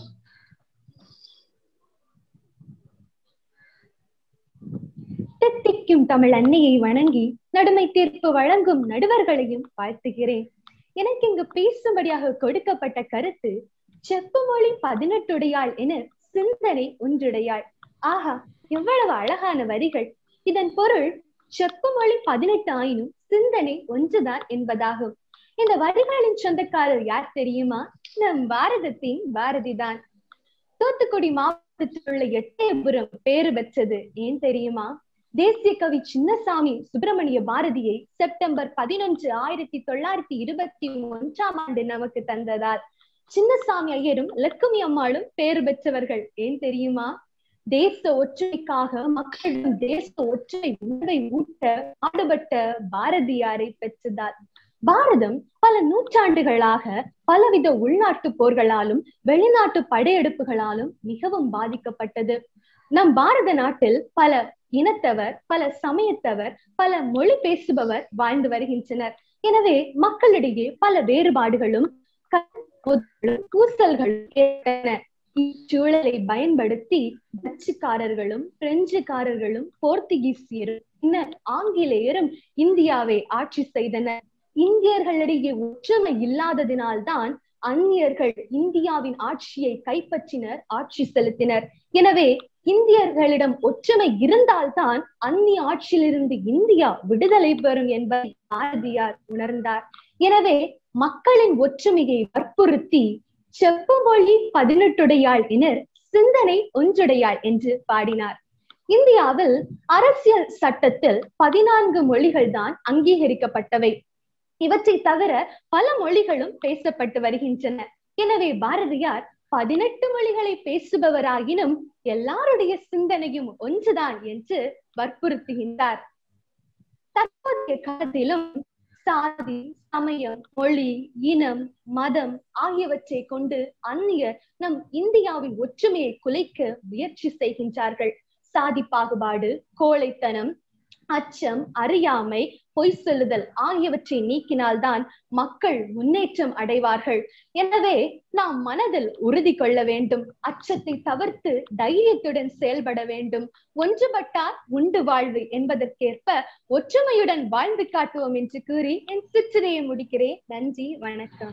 தித்திக்கும் தமிழ் அன்னையை வணங்கி நடுமை தீர்ப்பு வழங்கும் நடுவர்களையும் வாழ்த்துகிறேன். எனக்கு இங்கு பேசும்படியாக கொடுக்கப்பட்ட கருத்து, செப்பு மொழி பதினெட்டுடையாள் என சிந்தனை ஒன்றுடையாள். ஆஹா, எவ்வளவு அழகான வரிகள்! இதன் பொருள் செப்பு மொழி பதினெட்டு ஆயினும் சிந்தனை ஒன்றுதான் என்பதாகும். இந்த வரிகளின் சொந்தக்காரர் யார் தெரியுமா? நம் பாரதத்தின் பாரதிதான். தூத்துக்குடி மாவட்டத்தில் உள்ள எட்டயபுரம் பேறு பெற்றது ஏன் தெரியுமா? தேசிய கவி சின்னசாமி சுப்பிரமணிய பாரதியை செப்டம்பர் பதினொன்று ஆயிரத்தி தொள்ளாயிரத்தி இருபத்தி ஒன்றாம் ஆண்டு நமக்கு தந்ததால் சின்னசாமி ஐயரும் லட்சுமி அம்மாளும் பேறு பெற்றவர்கள் ஏன் தெரியுமா? தேச ஒற்றுமைக்காக மக்களிடம் தேச ஒற்றுமை உணர்வை ஊட்ட பாடுபட்ட பாரதியாரை பெற்றதால். பாரதம் பல நூற்றாண்டுகளாக பலவித உள்நாட்டு போர்களாலும் வெளிநாட்டு படையெடுப்புகளாலும் மிகவும் பாதிக்கப்பட்டது. நம் பாரத நாட்டில் பல இனத்தவர், பல சமயத்தவர், பல மொழி பேசுபவர் வாழ்ந்து வருகின்றனர். எனவே மக்களிடையே பல வேறுபாடுகளும் கூசல்களும் ஏற்பட்டன. இச்சூழலை பயன்படுத்தி டச்சுக்காரர்களும் பிரெஞ்சுக்காரர்களும் போர்த்துகீசியரும் பின்னர் ஆங்கிலேயரும் இந்தியாவை ஆட்சி செய்தனர். இந்தியர்களிடையே ஒற்றுமை இல்லாததினால்தான் அந்நியர்கள் இந்தியாவின் ஆட்சியை கைப்பற்றினர், ஆட்சி செலுத்தினர். எனவே இந்தியர்களிடம் ஒற்றுமை இருந்தால்தான் அந்நிய ஆட்சியிலிருந்து இந்தியா விடுதலை பெறும் என்பதை பாரதியார் உணர்ந்தார். எனவே மக்களின் ஒற்றுமையை வற்புறுத்தி செப்பு மொழி பதினெட்டுடையாள் என சிந்தனை ஒன்றுடையாள் என்று பாடினார். இந்தியாவில் அரசியல் சட்டத்தில் பதினான்கு மொழிகள் தான் அங்கீகரிக்கப்பட்டவை. இவற்றை தவிர பல மொழிகளும் பேசப்பட்டு வருகின்றன. எனவே பாரதியார் பதினெட்டு மொழிகளை பேசுபவராகினும் எல்லாருடைய சிந்தனையும் ஒன்றுதான் என்று வற்புறுத்துகின்றார். தற்போதைய காலத்திலும் சாதி, சமயம், மொழி, இனம், மதம் ஆகியவற்றை கொண்டு அந்நியர் நம் இந்தியாவின் ஒற்றுமையை குலைக்க முயற்சி செய்கின்றார்கள். சாதி பாகுபாடு, கோழைத்தனம், அச்சம், அறியாமை, பொய் சொல்லுதல் ஆகியவற்றை நீக்கினால்தான் மக்கள் முன்னேற்றம் அடைவார்கள். எனவே நாம் மனதில் உறுதி கொள்ள வேண்டும். அச்சத்தை தவிர்த்து தைரியத்துடன் செயல்பட வேண்டும். ஒன்றுபட்டால் உண்டு வாழ்வு என்பதற்கேற்ப ஒற்றுமையுடன் வாழ்ந்து காட்டுவோம் என்று கூறி என் சிற்றுரையை முடிக்கிறேன். நன்றி, வணக்கம்.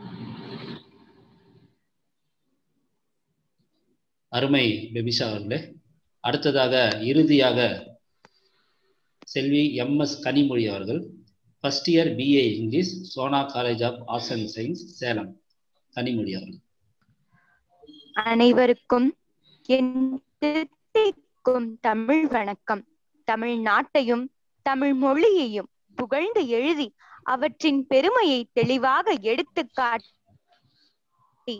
அருமை பெபிஷா அவர்களே. அடுத்ததாக இறுதியாக செல்வி எம் எஸ் கனிமொழி அவர்கள், first year BA English, Sona college of arts and science, Salem. Kanimozhi அவர்கள். அனைவருக்கும் என் தமிழ் வணக்கம். தமிழ் நாட்டையும் தமிழ் மொழியையும் புகழ்ந்து எழுதி அவற்றின் பெருமையை தெளிவாக எடுத்து காட்டி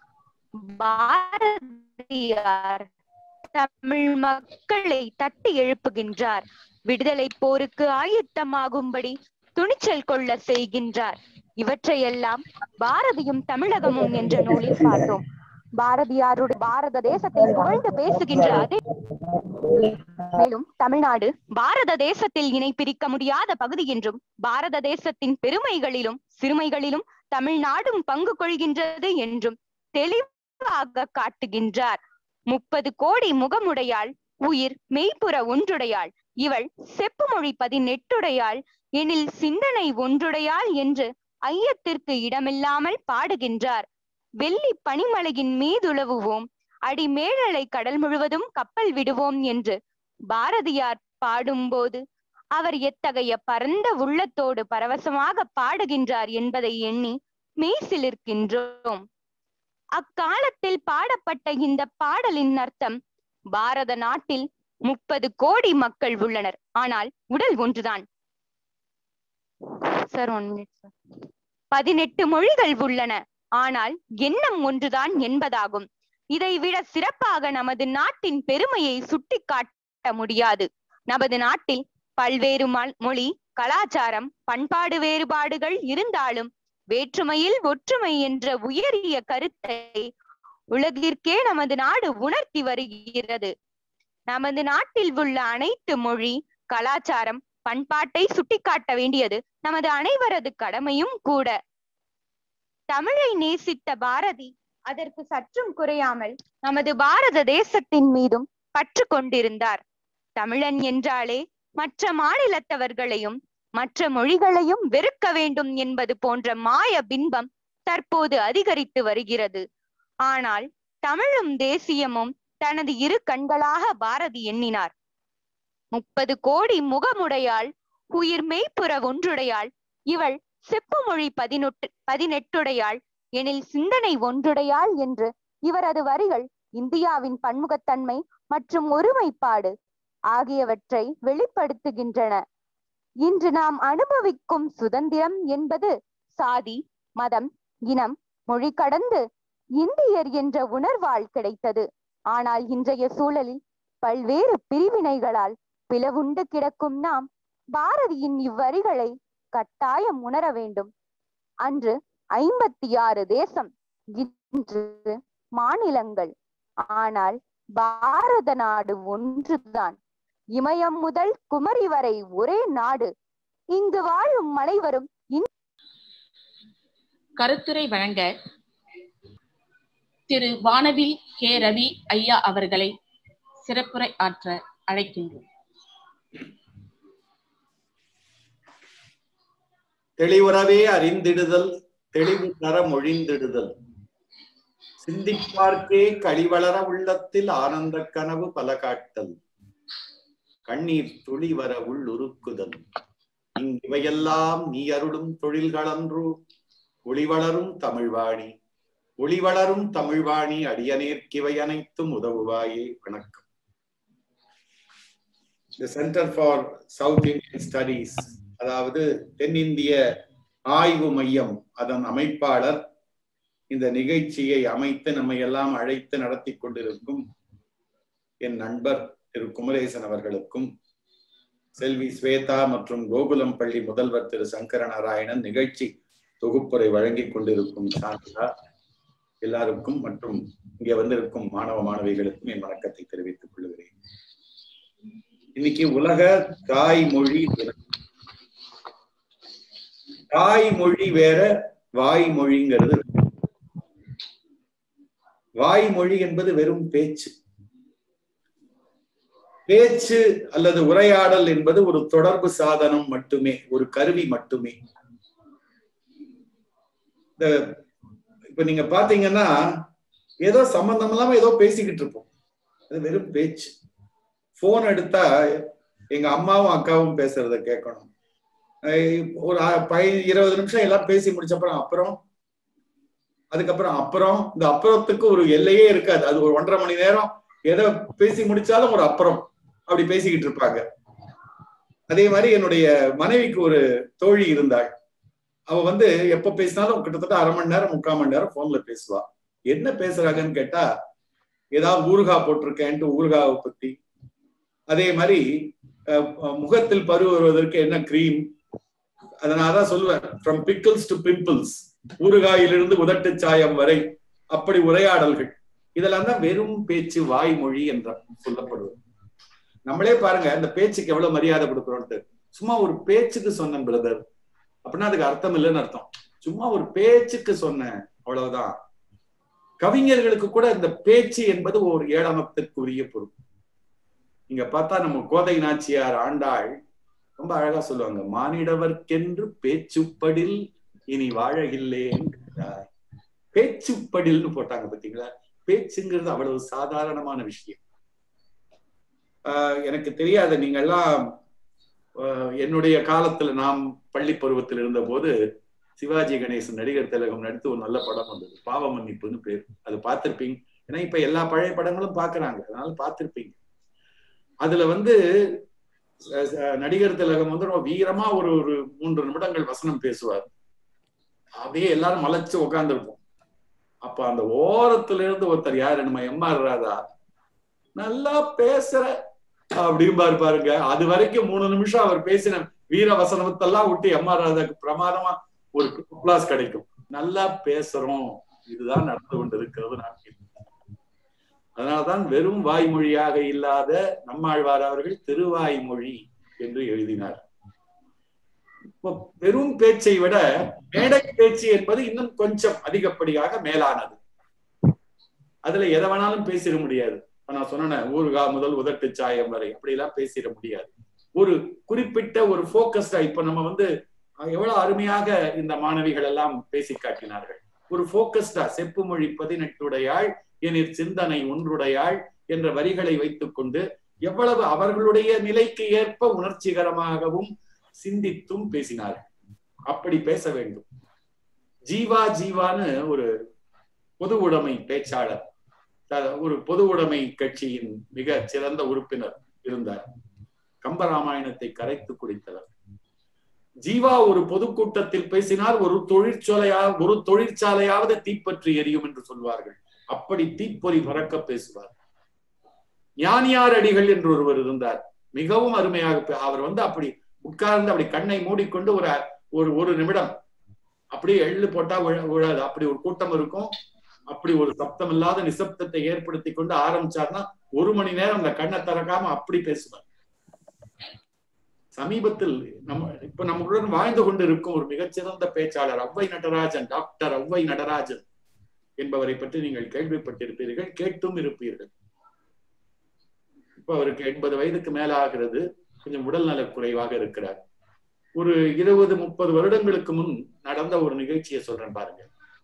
பாரதியார் தமிழ் மக்களை தட்டி எழுப்புகின்றார். விடுதலை போருக்கு ஆயத்தமாகும்படி துணிச்சல் கொள்ள செய்கின்றார். இவற்றையெல்லாம் பாரதியும் தமிழகமும் என்ற நூலில் பார்த்தோம். பாரதியாருடைய பாரத தேசத்தை புகழ்ந்து பேசுகின்ற அதே மேலும் தமிழ்நாடு பாரத தேசத்தில் இணை பிரிக்க முடியாத பகுதி என்றும் பாரத தேசத்தின் பெருமைகளிலும் சிறுமைகளிலும் தமிழ்நாடும் பங்கு கொள்கின்றது என்றும் தெளிவாக காட்டுகின்றார். முப்பது கோடி முகமுடையாள், உயிர் மெய்ப்புற ஒன்றுடையாள், இவள் செப்பு மொழி பதினெட்டுடையாள், எனில் சிந்தனை ஒன்றுடையாள் என்று ஐயத்திற்கு இடமில்லாமல் பாடுகின்றார். வெள்ளி பனிமலையின் மீதுலவுவோம், அடி மேழலை கடல் முழுவதும் கப்பல் விடுவோம் என்று பாரதியார் பாடும்போது அவர் எத்தகைய பரந்த உள்ளத்தோடு பரவசமாக பாடுகின்றார் என்பதை எண்ணி மெய்சிலிர்க்கின்றோம். அக்காலத்தில் பாடப்பட்ட இந்த பாடலின் அர்த்தம், பாரத நாட்டில் முப்பது கோடி மக்கள் உள்ளனர், ஆனால் உடல் ஒன்றுதான். Sir one minute sir. பதினெட்டு மொழிகள் உள்ளன, ஆனால் எண்ணம் ஒன்றுதான் என்பதாகும். இதைவிட சிறப்பாக நமது நாட்டின் பெருமையை சுட்டி காட்ட முடியாது. நமது நாட்டில் பல்வேறு மொழி, கலாச்சாரம், பண்பாடு வேறுபாடுகள் இருந்தாலும் வேற்றுமையில் ஒற்றுமை என்ற உயரிய கருத்தை உலகிற்கே நமது நாடு உணர்த்தி வருகிறது. நமது நாட்டில் உள்ள அனைத்து மொழி, கலாச்சாரம், பண்பாட்டை சுட்டிக்காட்ட வேண்டியது நமது அனைவரது கடமையும் கூட. தமிழை நேசித்த பாரதி அதற்கு சற்றும் குறையாமல் நமது பாரத தேசத்தின் மீதும் பற்று கொண்டிருந்தார். தமிழன் என்றாலே மற்ற மாநிலத்தவர்களையும் மற்ற மொழிகளையும் வெறுக்க வேண்டும் என்பது போன்ற மாய பின்பம் தற்போது அதிகரித்து வருகிறது. ஆனால் தமிழும் தேசியமும் தனது இரு கண்களாக பாரதி எண்ணினார். முப்பது கோடி முகமுடையாள், உயிர் மெய்ப்புற ஒன்றுடையாள், இவள் செப்பு மொழி பதினொட்டு பதினெட்டுடையாள் எனில் சிந்தனை ஒன்றுடையாள் என்று இவரது வரிகள் இந்தியாவின் பன்முகத்தன்மை மற்றும் ஒருமைப்பாடு ஆகியவற்றை வெளிப்படுத்துகின்றன. இன்று நாம் அனுபவிக்கும் சுதந்திரம் என்பது சாதி, மதம், இனம், மொழி கடந்து இந்தியர் என்ற உணர்வால் கிடைத்தது. ஆனால் இன்றைய சூழலில் பல்வேறு பிரிவினைகளால் பிளவுண்டு கிடக்கும் நாம் பாரதியின் இவ்வரிகளை கட்டாயம் உணர வேண்டும். அன்று ஐம்பத்தி ஆறு தேசம், இன்று மாநிலங்கள், ஆனால் பாரத நாடு ஒன்றுதான். இமயம் முதல் குமரி வரை ஒரே நாடு. இங்கு வாழும் அனைவரும் கருத்துரை வழங்க திரு வானவில் கே ரவி ஐயா அவர்களை சிறப்புரை ஆற்ற அழைக்கின்றோம். தெளிவுறவே அறிந்திடுதல், தெளிவு தர மொழிந்திடுதல், சிந்திப்பார்க்கே களிவளர உள்ளத்தில் ஆனந்த கனவு பல காட்டல், கண்ணீர் துளி வர உள்ளுருக்குதல், இவையெல்லாம் நீ அருளும் தொழில்களன்று ஒளிவளரும் தமிழ்வாணி, ஒளிவளரும் தமிழ்வாணி அடியனேற்கிவை அனைத்தும் உதவுவாயே. வணக்கம். The Center for South Indian Studies, அதாவது தென்னிந்திய ஆய்வு மையம், அதன் அமைப்பாளர் இந்த நிகழ்ச்சியை அமைத்து நம்மை எல்லாம் அழைத்து நடத்தி கொண்டிருக்கும் என் நண்பர் திரு குமரேசன் அவர்களுக்கும், செல்வி ஸ்வேதா மற்றும் கோகுலம் பள்ளி முதல்வர் திரு சங்கர நாராயணன் நிகழ்ச்சி தொகுப்புரை வழங்கி கொண்டிருக்கும் சாந்தா எல்லாருக்கும் மற்றும் இங்கே வந்திருக்கும் மாணவ மாணவிகளுக்கும் என் வணக்கத்தை தெரிவித்துக் கொள்கிறேன். இன்னைக்கு உலக தாய்மொழி தினம். தாய்மொழி வேற, வாய்மொழிங்கிறது. வாய்மொழி என்பது வெறும் பேச்சு. பேச்சு அல்லது உரையாடல் என்பது ஒரு தொடர்பு சாதனம் மட்டுமே, ஒரு கருவி மட்டுமே. இந்த இப்ப நீங்க பாத்தீங்கன்னா ஏதோ சம்பந்தம் இல்லாம ஏதோ பேசிக்கிட்டு இருப்போம், அது வெறும் பேச்சு. போன் எடுத்தா எங்க அம்மாவும் அக்காவும் பேசுறத கேட்கணும். ஒரு இருபது நிமிஷம் எல்லாம் பேசி முடிச்சப்பறம் அப்புறம் அதுக்கப்புறம் அப்புறம் இந்த அப்புறத்துக்கு ஒரு எல்லையே இருக்காது. அது ஒரு ஒன்றரை மணி நேரம் எதை பேசி முடிச்சாலும் ஒரு அப்புறம் அப்படி பேசிக்கிட்டு இருப்பாங்க. அதே மாதிரி என்னுடைய மனைவிக்கு ஒரு தோழி இருந்தாள். அவ வந்து எப்ப பேசினாலும் கிட்டத்தட்ட அரை மணி நேரம் முக்கால் மணி நேரம் போன்ல பேசுவா. என்ன பேசுறாங்கன்னு கேட்டா, ஏதாவது ஊறுகாய் போட்டிருக்கேன்ட்டு ஊறுகாவை பத்தி, அதே மாதிரி முகத்தில் பரு வருவதற்கு என்ன கிரீம், அதனாலதான் சொல்லுவேன் ஃப்ரம் பிக்கிள்ஸ் டு பிம்பிள்ஸ், ஊறுகாயிலிருந்து உதட்டு சாயம் வரை, அப்படி உரையாடல்கள். இதெல்லாம் தான் வெறும் பேச்சு, வாய்மொழி என்ற சொல்லப்படுவது. நம்மளே பாருங்க இந்த பேச்சுக்கு எவ்வளவு மரியாதை கொடுக்குறோம்ட்டு. சும்மா ஒரு பேச்சுக்கு சொன்னேன் பிரதர் அப்படின்னா அதுக்கு அர்த்தம் இல்லைன்னு அர்த்தம். சும்மா ஒரு பேச்சுக்கு சொன்னேன் அவ்வளவுதான். கவிஞர்களுக்கு கூட இந்த பேச்சு என்பது ஒரு ஏளனத்திற்குரிய பொருள். இங்க பார்த்தா நம்ம கோதை நாச்சியார் ஆண்டாள் ரொம்ப அழகா சொல்லுவாங்க, மானிடவர்க்கென்று பேச்சுப்படில் இனி வாழகில்லேன். பேச்சு படில்னு போட்டாங்க பாத்தீங்களா. பேச்சுங்கிறது அவ்வளவு சாதாரணமான விஷயம். ஆஹ் எனக்கு தெரியாத, நீங்க எல்லாம் என்னுடைய காலத்துல நாம் பள்ளி பருவத்தில் இருந்த போது சிவாஜி கணேசன் நடிகர் திலகம் நடித்து ஒரு நல்ல படம் வந்தது, பாவ மன்னிப்புன்னு பேர். அது பார்த்திருப்பீங்க. ஏன்னா இப்ப எல்லா பழைய படங்களும் பாக்குறாங்க, அதனால பார்த்திருப்பீங்க. அதுல வந்து நடிகர் திலகம் வந்து ரொம்ப வீரமா ஒரு ஒரு மூன்று நிமிடங்கள் வசனம் பேசுவார். அப்படியே எல்லாரும் மலைச்சு உட்கார்ந்து இருப்போம். அப்ப அந்த ஓரத்துல இருந்து ஒருத்தர், யாரு நம்ம எம் ஆர் ராதா, நல்லா பேசுற அப்படிம்பாரு பாருங்க. அது வரைக்கும் மூணு நிமிஷம் அவர் பேசின வீர வசனத்தெல்லாம் விட்டு எம் ஆர் ராதாக்கு பிரமாதமா ஒரு கிளாஸ் கிடைக்கும். நல்லா பேசுறோம், இதுதான் நடந்து கொண்டிருக்கிறது நாட்டில். அதனால்தான் வெறும் வாய்மொழியாக இல்லாத நம்மாழ்வார் அவர்கள் திருவாய்மொழி என்று எழுதினார். இப்போ வெறும் பேச்சை விட மேடை பேச்சு என்பது இன்னும் கொஞ்சம் அதிகப்படியாக மேலானது. அதுல எதை வேணாலும் பேசிட முடியாது. நான் சொன்னேன், ஊருகா முதல் உதட்டு சாயம் வரை அப்படி எல்லாம் பேசிட முடியாது. ஒரு குறிப்பிட்ட ஒரு போக்கஸ்டா, இப்ப நம்ம வந்து எவ்வளவு அருமையாக இந்த மாணவிகள் எல்லாம் பேசி காட்டினார்கள். ஒரு போக்கஸ்டா, செப்பு மொழி பதினெட்டுடையாள் எனிற் சிந்தனை ஒன்றுடையாள் என்ற வரிகளை வைத்துக் கொண்டு எவ்வளவு அவர்களுடைய நிலைக்கு ஏற்ப உணர்ச்சிகரமாகவும் சிந்தித்தும் பேசினார்கள். அப்படி பேச வேண்டும். ஜீவா ஜீவான்னு ஒரு பொது உடைமை பேச்சாளர், ஒரு பொது உடைமை கட்சியின் மிக சிறந்த உறுப்பினர் இருந்தார். கம்பராமாயணத்தை கரைத்து குடித்தவர். ஜீவா ஒரு பொதுக்கூட்டத்தில் பேசினார், ஒரு தொழிற்சாலையா ஒரு தொழிற்சாலையாவது தீப்பற்றி எரியும் என்று சொல்வார்கள். அப்படி தீப்பொறி பறக்க பேசுவார். ஞானியார் அடிகள் என்று ஒருவர் இருந்தார், மிகவும் அருமையாக. அவர் வந்து அப்படி உட்கார்ந்து அப்படி கண்ணை மூடிக்கொண்டு ஒரு ஒரு ஒரு நிமிடம் அப்படியே எள்ளு போட்டா விழாது, அப்படி ஒரு கூட்டம் இருக்கும். அப்படி ஒரு சப்தம் இல்லாத நிசப்தத்தை ஏற்படுத்தி கொண்டு ஆரம்பிச்சார்னா ஒரு மணி நேரம் அந்த கண்ணை திறக்காம அப்படி பேசுவார். சமீபத்தில் நம்ம இப்ப நம்மளுடன் வாழ்ந்து கொண்டு இருக்கும் ஒரு மிகச்சிறந்த பேச்சாளர் ஔவை நடராஜன், டாக்டர் ஔவை நடராஜன் என்பவரை பற்றி நீங்கள் கேள்விப்பட்டிருப்பீர்கள், கேட்டும் இருப்பீர்கள். இப்ப அவருக்கு எண்பது வயதுக்கு மேல ஆகிறது. கொஞ்சம் உடல் நல குறைவாக இருக்கிறார். ஒரு இருபது முப்பது வருடங்களுக்கு முன் நடந்த ஒரு நிகழ்ச்சியை சொல்றேன் பாருங்க.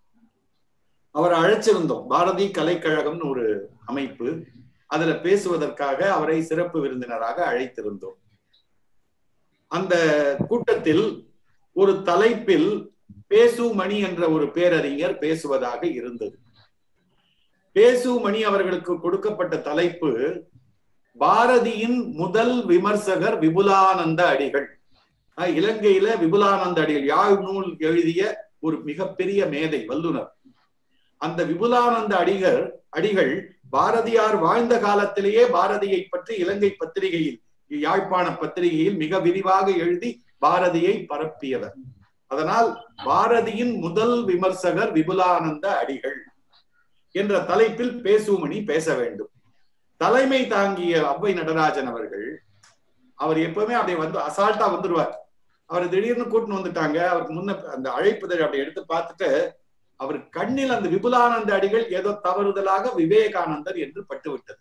அவரை அழைச்சிருந்தோம். பாரதி கலைக்கழகம்னு ஒரு அமைப்பு, அதுல பேசுவதற்காக அவரை சிறப்பு விருந்தினராக அழைத்திருந்தோம். அந்த கூட்டத்தில் ஒரு தலைப்பில் பேசுமணி என்ற ஒரு பேரறிஞர் பேசுவதாக இருந்தது. பேசுமணி அவர்களுக்கு கொடுக்கப்பட்ட தலைப்பு பாரதியின் முதல் விமர்சகர் விபுலானந்த அடிகள். இலங்கையில விபுலானந்த அடிகள் யாழ் நூல் எழுதிய ஒரு மிகப்பெரிய மேதை, வல்லுனர். அந்த விபுலானந்த அடிகள் அடிகள் பாரதியார் வாழ்ந்த காலத்திலேயே பாரதியை பற்றி இலங்கை பத்திரிகையில், யாழ்ப்பாண பத்திரிகையில் மிக விரிவாக எழுதி பாரதியை பரப்பியவர். அதனால் பாரதியின் முதல் விமர்சகர் விபுலானந்த அடிகள் என்ற தலைப்பில் பேசுமணி பேச வேண்டும். தலைமை தாங்கிய ஔவை நடராஜன் அவர்கள், அவர் எப்பவுமே அப்படியே வந்து அசால்ட்டா வந்துடுவார். அவர் திடீர்னு கூட்டின்னு வந்துட்டாங்க. அவருக்கு முன்ன அந்த அழைப்புதழ் அப்படி எடுத்து பார்த்துட்டு அவர் கண்ணில் அந்த விபுலானந்த அடிகள் ஏதோ தவறுதலாக விவேகானந்தர் என்று பட்டுவிட்டது.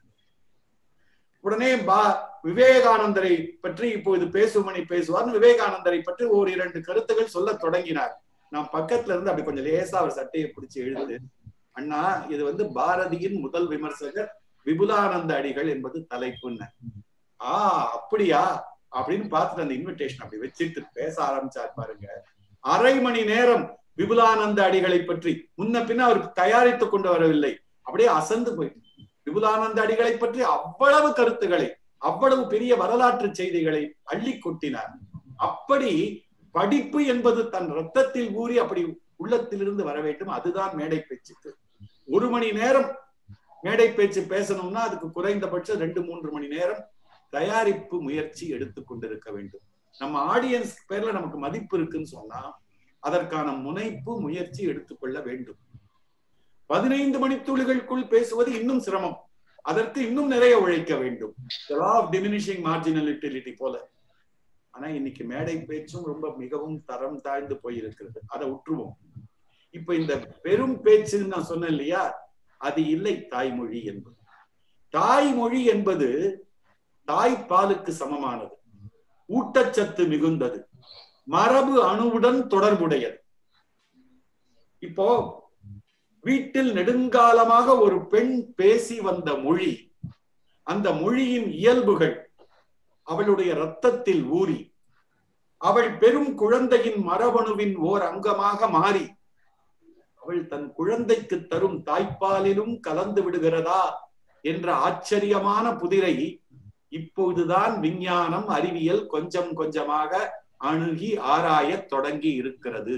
உடனே பா விவேகானந்தரை பற்றி இப்போது பேசுமணி பேசுவார். விவேகானந்தரை பற்றி ஒரு இரண்டு கருத்துக்கள் சொல்ல தொடங்கினார். நான் பக்கத்துல இருந்து அப்படி கொஞ்சம் லேசா அவர் சட்டையை பிடிச்சி எழுது, அண்ணா இது வந்து பாரதியின் முதல் விமர்சகர் விபுலானந்த அடிகள் என்பது தலைப்புன்னு. ஆ அப்படியா அப்படின்னு பார்த்துட்டு அந்த இன்விடேஷன் அப்படி வச்சுட்டு பேச ஆரம்பிச்சார் பாருங்க. அரை மணி நேரம் விபுலானந்த அடிகளை பற்றி முன்ன பின்ன அவர் தயாரித்துக் கொண்டு வரவில்லை, அப்படியே அசந்து போயிட்டு விபுலானந்த அடிகளை பற்றி அவ்வளவு கருத்துக்களை, அவ்வளவு பெரிய வரலாற்று செய்திகளை அள்ளி கொட்டினார். அப்படி படிப்பு என்பது தன் ரத்தத்தில் ஊறி அப்படி உள்ளத்திலிருந்து வர வேண்டும். அதுதான் மேடை பேச்சுக்கு. ஒரு மணி நேரம் மேடை பேச்சு பேசணும்னா அதுக்கு குறைந்தபட்சம் ரெண்டு மூன்று மணி நேரம் தயாரிப்பு முயற்சி எடுத்துக் கொண்டிருக்க வேண்டும். நம்ம ஆடியன்ஸ் பேர்ல நமக்கு மதிப்பு இருக்குன்னு சொன்னா அதற்கான முனைப்பு முயற்சி எடுத்துக்கொள்ள வேண்டும். பதினைந்து மணித்துளிகளுக்குள் பேசுவது இன்னும் சிரமம். அதற்கு இன்னும் நிறைய உழைக்க வேண்டும். லா ஆஃப் டிமினிஷிங் மார்ஜினலிட்டி போல. ஆனா இன்னைக்கு மேடை பேச்சும் ரொம்ப மிகவும் தரம் தாழ்ந்து போயிருக்கிறது. அதை உற்றுவோம். இப்ப இந்த பெரும் பேச்சுன்னு நான் சொன்னேன் இல்லையா, அது இல்லை தாய்மொழி என்பது. தாய்மொழி என்பது தாய்ப்பாலுக்கு சமமானது, ஊட்டச்சத்து மிகுந்தது, மரபு அணுவுடன் தொடர்புடையது. இப்போ வீட்டில் நெடுங்காலமாக ஒரு பெண் பேசி வந்த மொழி, அந்த மொழியின் இயல்புகள் அவளுடைய இரத்தத்தில் ஊறி அவள் பெரும் குழந்தையின் மரபணுவின் ஓர் அங்கமாக மாறி அவள் தன் குழந்தைக்கு தரும் தாய்ப்பாலிலும் கலந்து விடுகிறதா என்ற ஆச்சரியமான புதிரை இப்போதுதான் விஞ்ஞானம் அறிவியல் கொஞ்சம் கொஞ்சமாக அணுகி ஆராய தொடங்கி இருக்கிறது.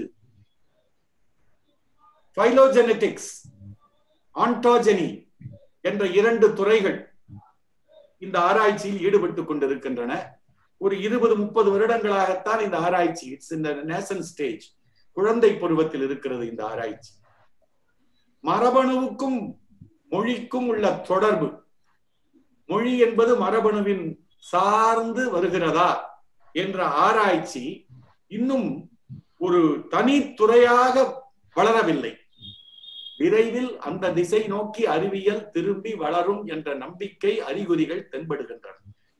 பைலோஜெனடிக்ஸ், ஆன்டோஜெனி என்ற இரண்டு துறைகள் இந்த ஆராய்ச்சியில் ஈடுபட்டுக் கொண்டிருக்கின்றன. ஒரு இருபது முப்பது வருடங்களாகத்தான் இந்த ஆராய்ச்சி இட்ஸ் இந்த நேசன் ஸ்டேஜ், குழந்தை பருவத்தில் இருக்கிறது இந்த ஆராய்ச்சி. மரபணுவுக்கும் மொழிக்கும் உள்ள தொடர்பு, மொழி என்பது மரபணுவின் சார்ந்து வருகிறதா என்ற ஆராய்ச்சி இன்னும் ஒரு தனித்துறையாக வளரவில்லை. விரைவில் அந்த திசை நோக்கி அறிவியல் திரும்பி வளரும் என்ற நம்பிக்கை அறிகுறிகள் தென்படுகின்றன.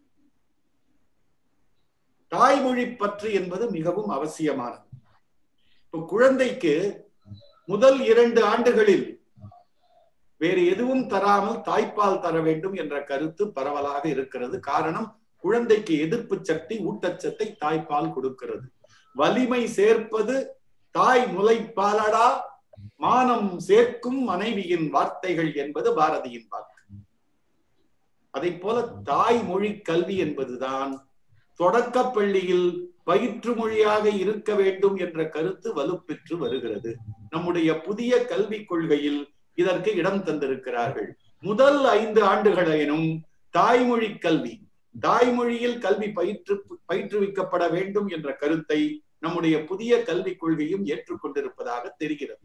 தாய்மொழி பற்று என்பது மிகவும் அவசியமானது. இப்போ குழந்தைக்கு முதல் இரண்டு ஆண்டுகளில் வேறு எதுவும் தராமல் தாய்ப்பால் தர வேண்டும் என்ற கருத்து பரவலாக இருக்கிறது. காரணம், குழந்தைக்கு எதிர்ப்பு சக்தி, ஊட்டச்சத்தை தாய்ப்பால் கொடுக்கிறது. வலிமை சேர்ப்பது தாய் முலைப்பாலடா, மானம் சேர்க்கும் மனைவியின் வார்த்தைகள் என்பது பாரதியின் வாக்கு. அதை போல தாய்மொழி கல்வி என்பதுதான் தொடக்க பள்ளியில் பயிற்று மொழியாக இருக்க வேண்டும் என்ற கருத்து வலுப்பெற்று வருகிறது. நம்முடைய புதிய கல்விக் கொள்கையில் இதற்கு இடம் தந்திருக்கிறார்கள். முதல் ஐந்து ஆண்டுகளேனும் தாய்மொழி கல்வி, தாய்மொழியில் கல்வி பயிற்று பயிற்றுவிக்கப்பட வேண்டும் என்ற கருத்தை நம்முடைய புதிய கல்விக் கொள்கையும் ஏற்றுக்கொண்டிருப்பதாக தெரிகிறது.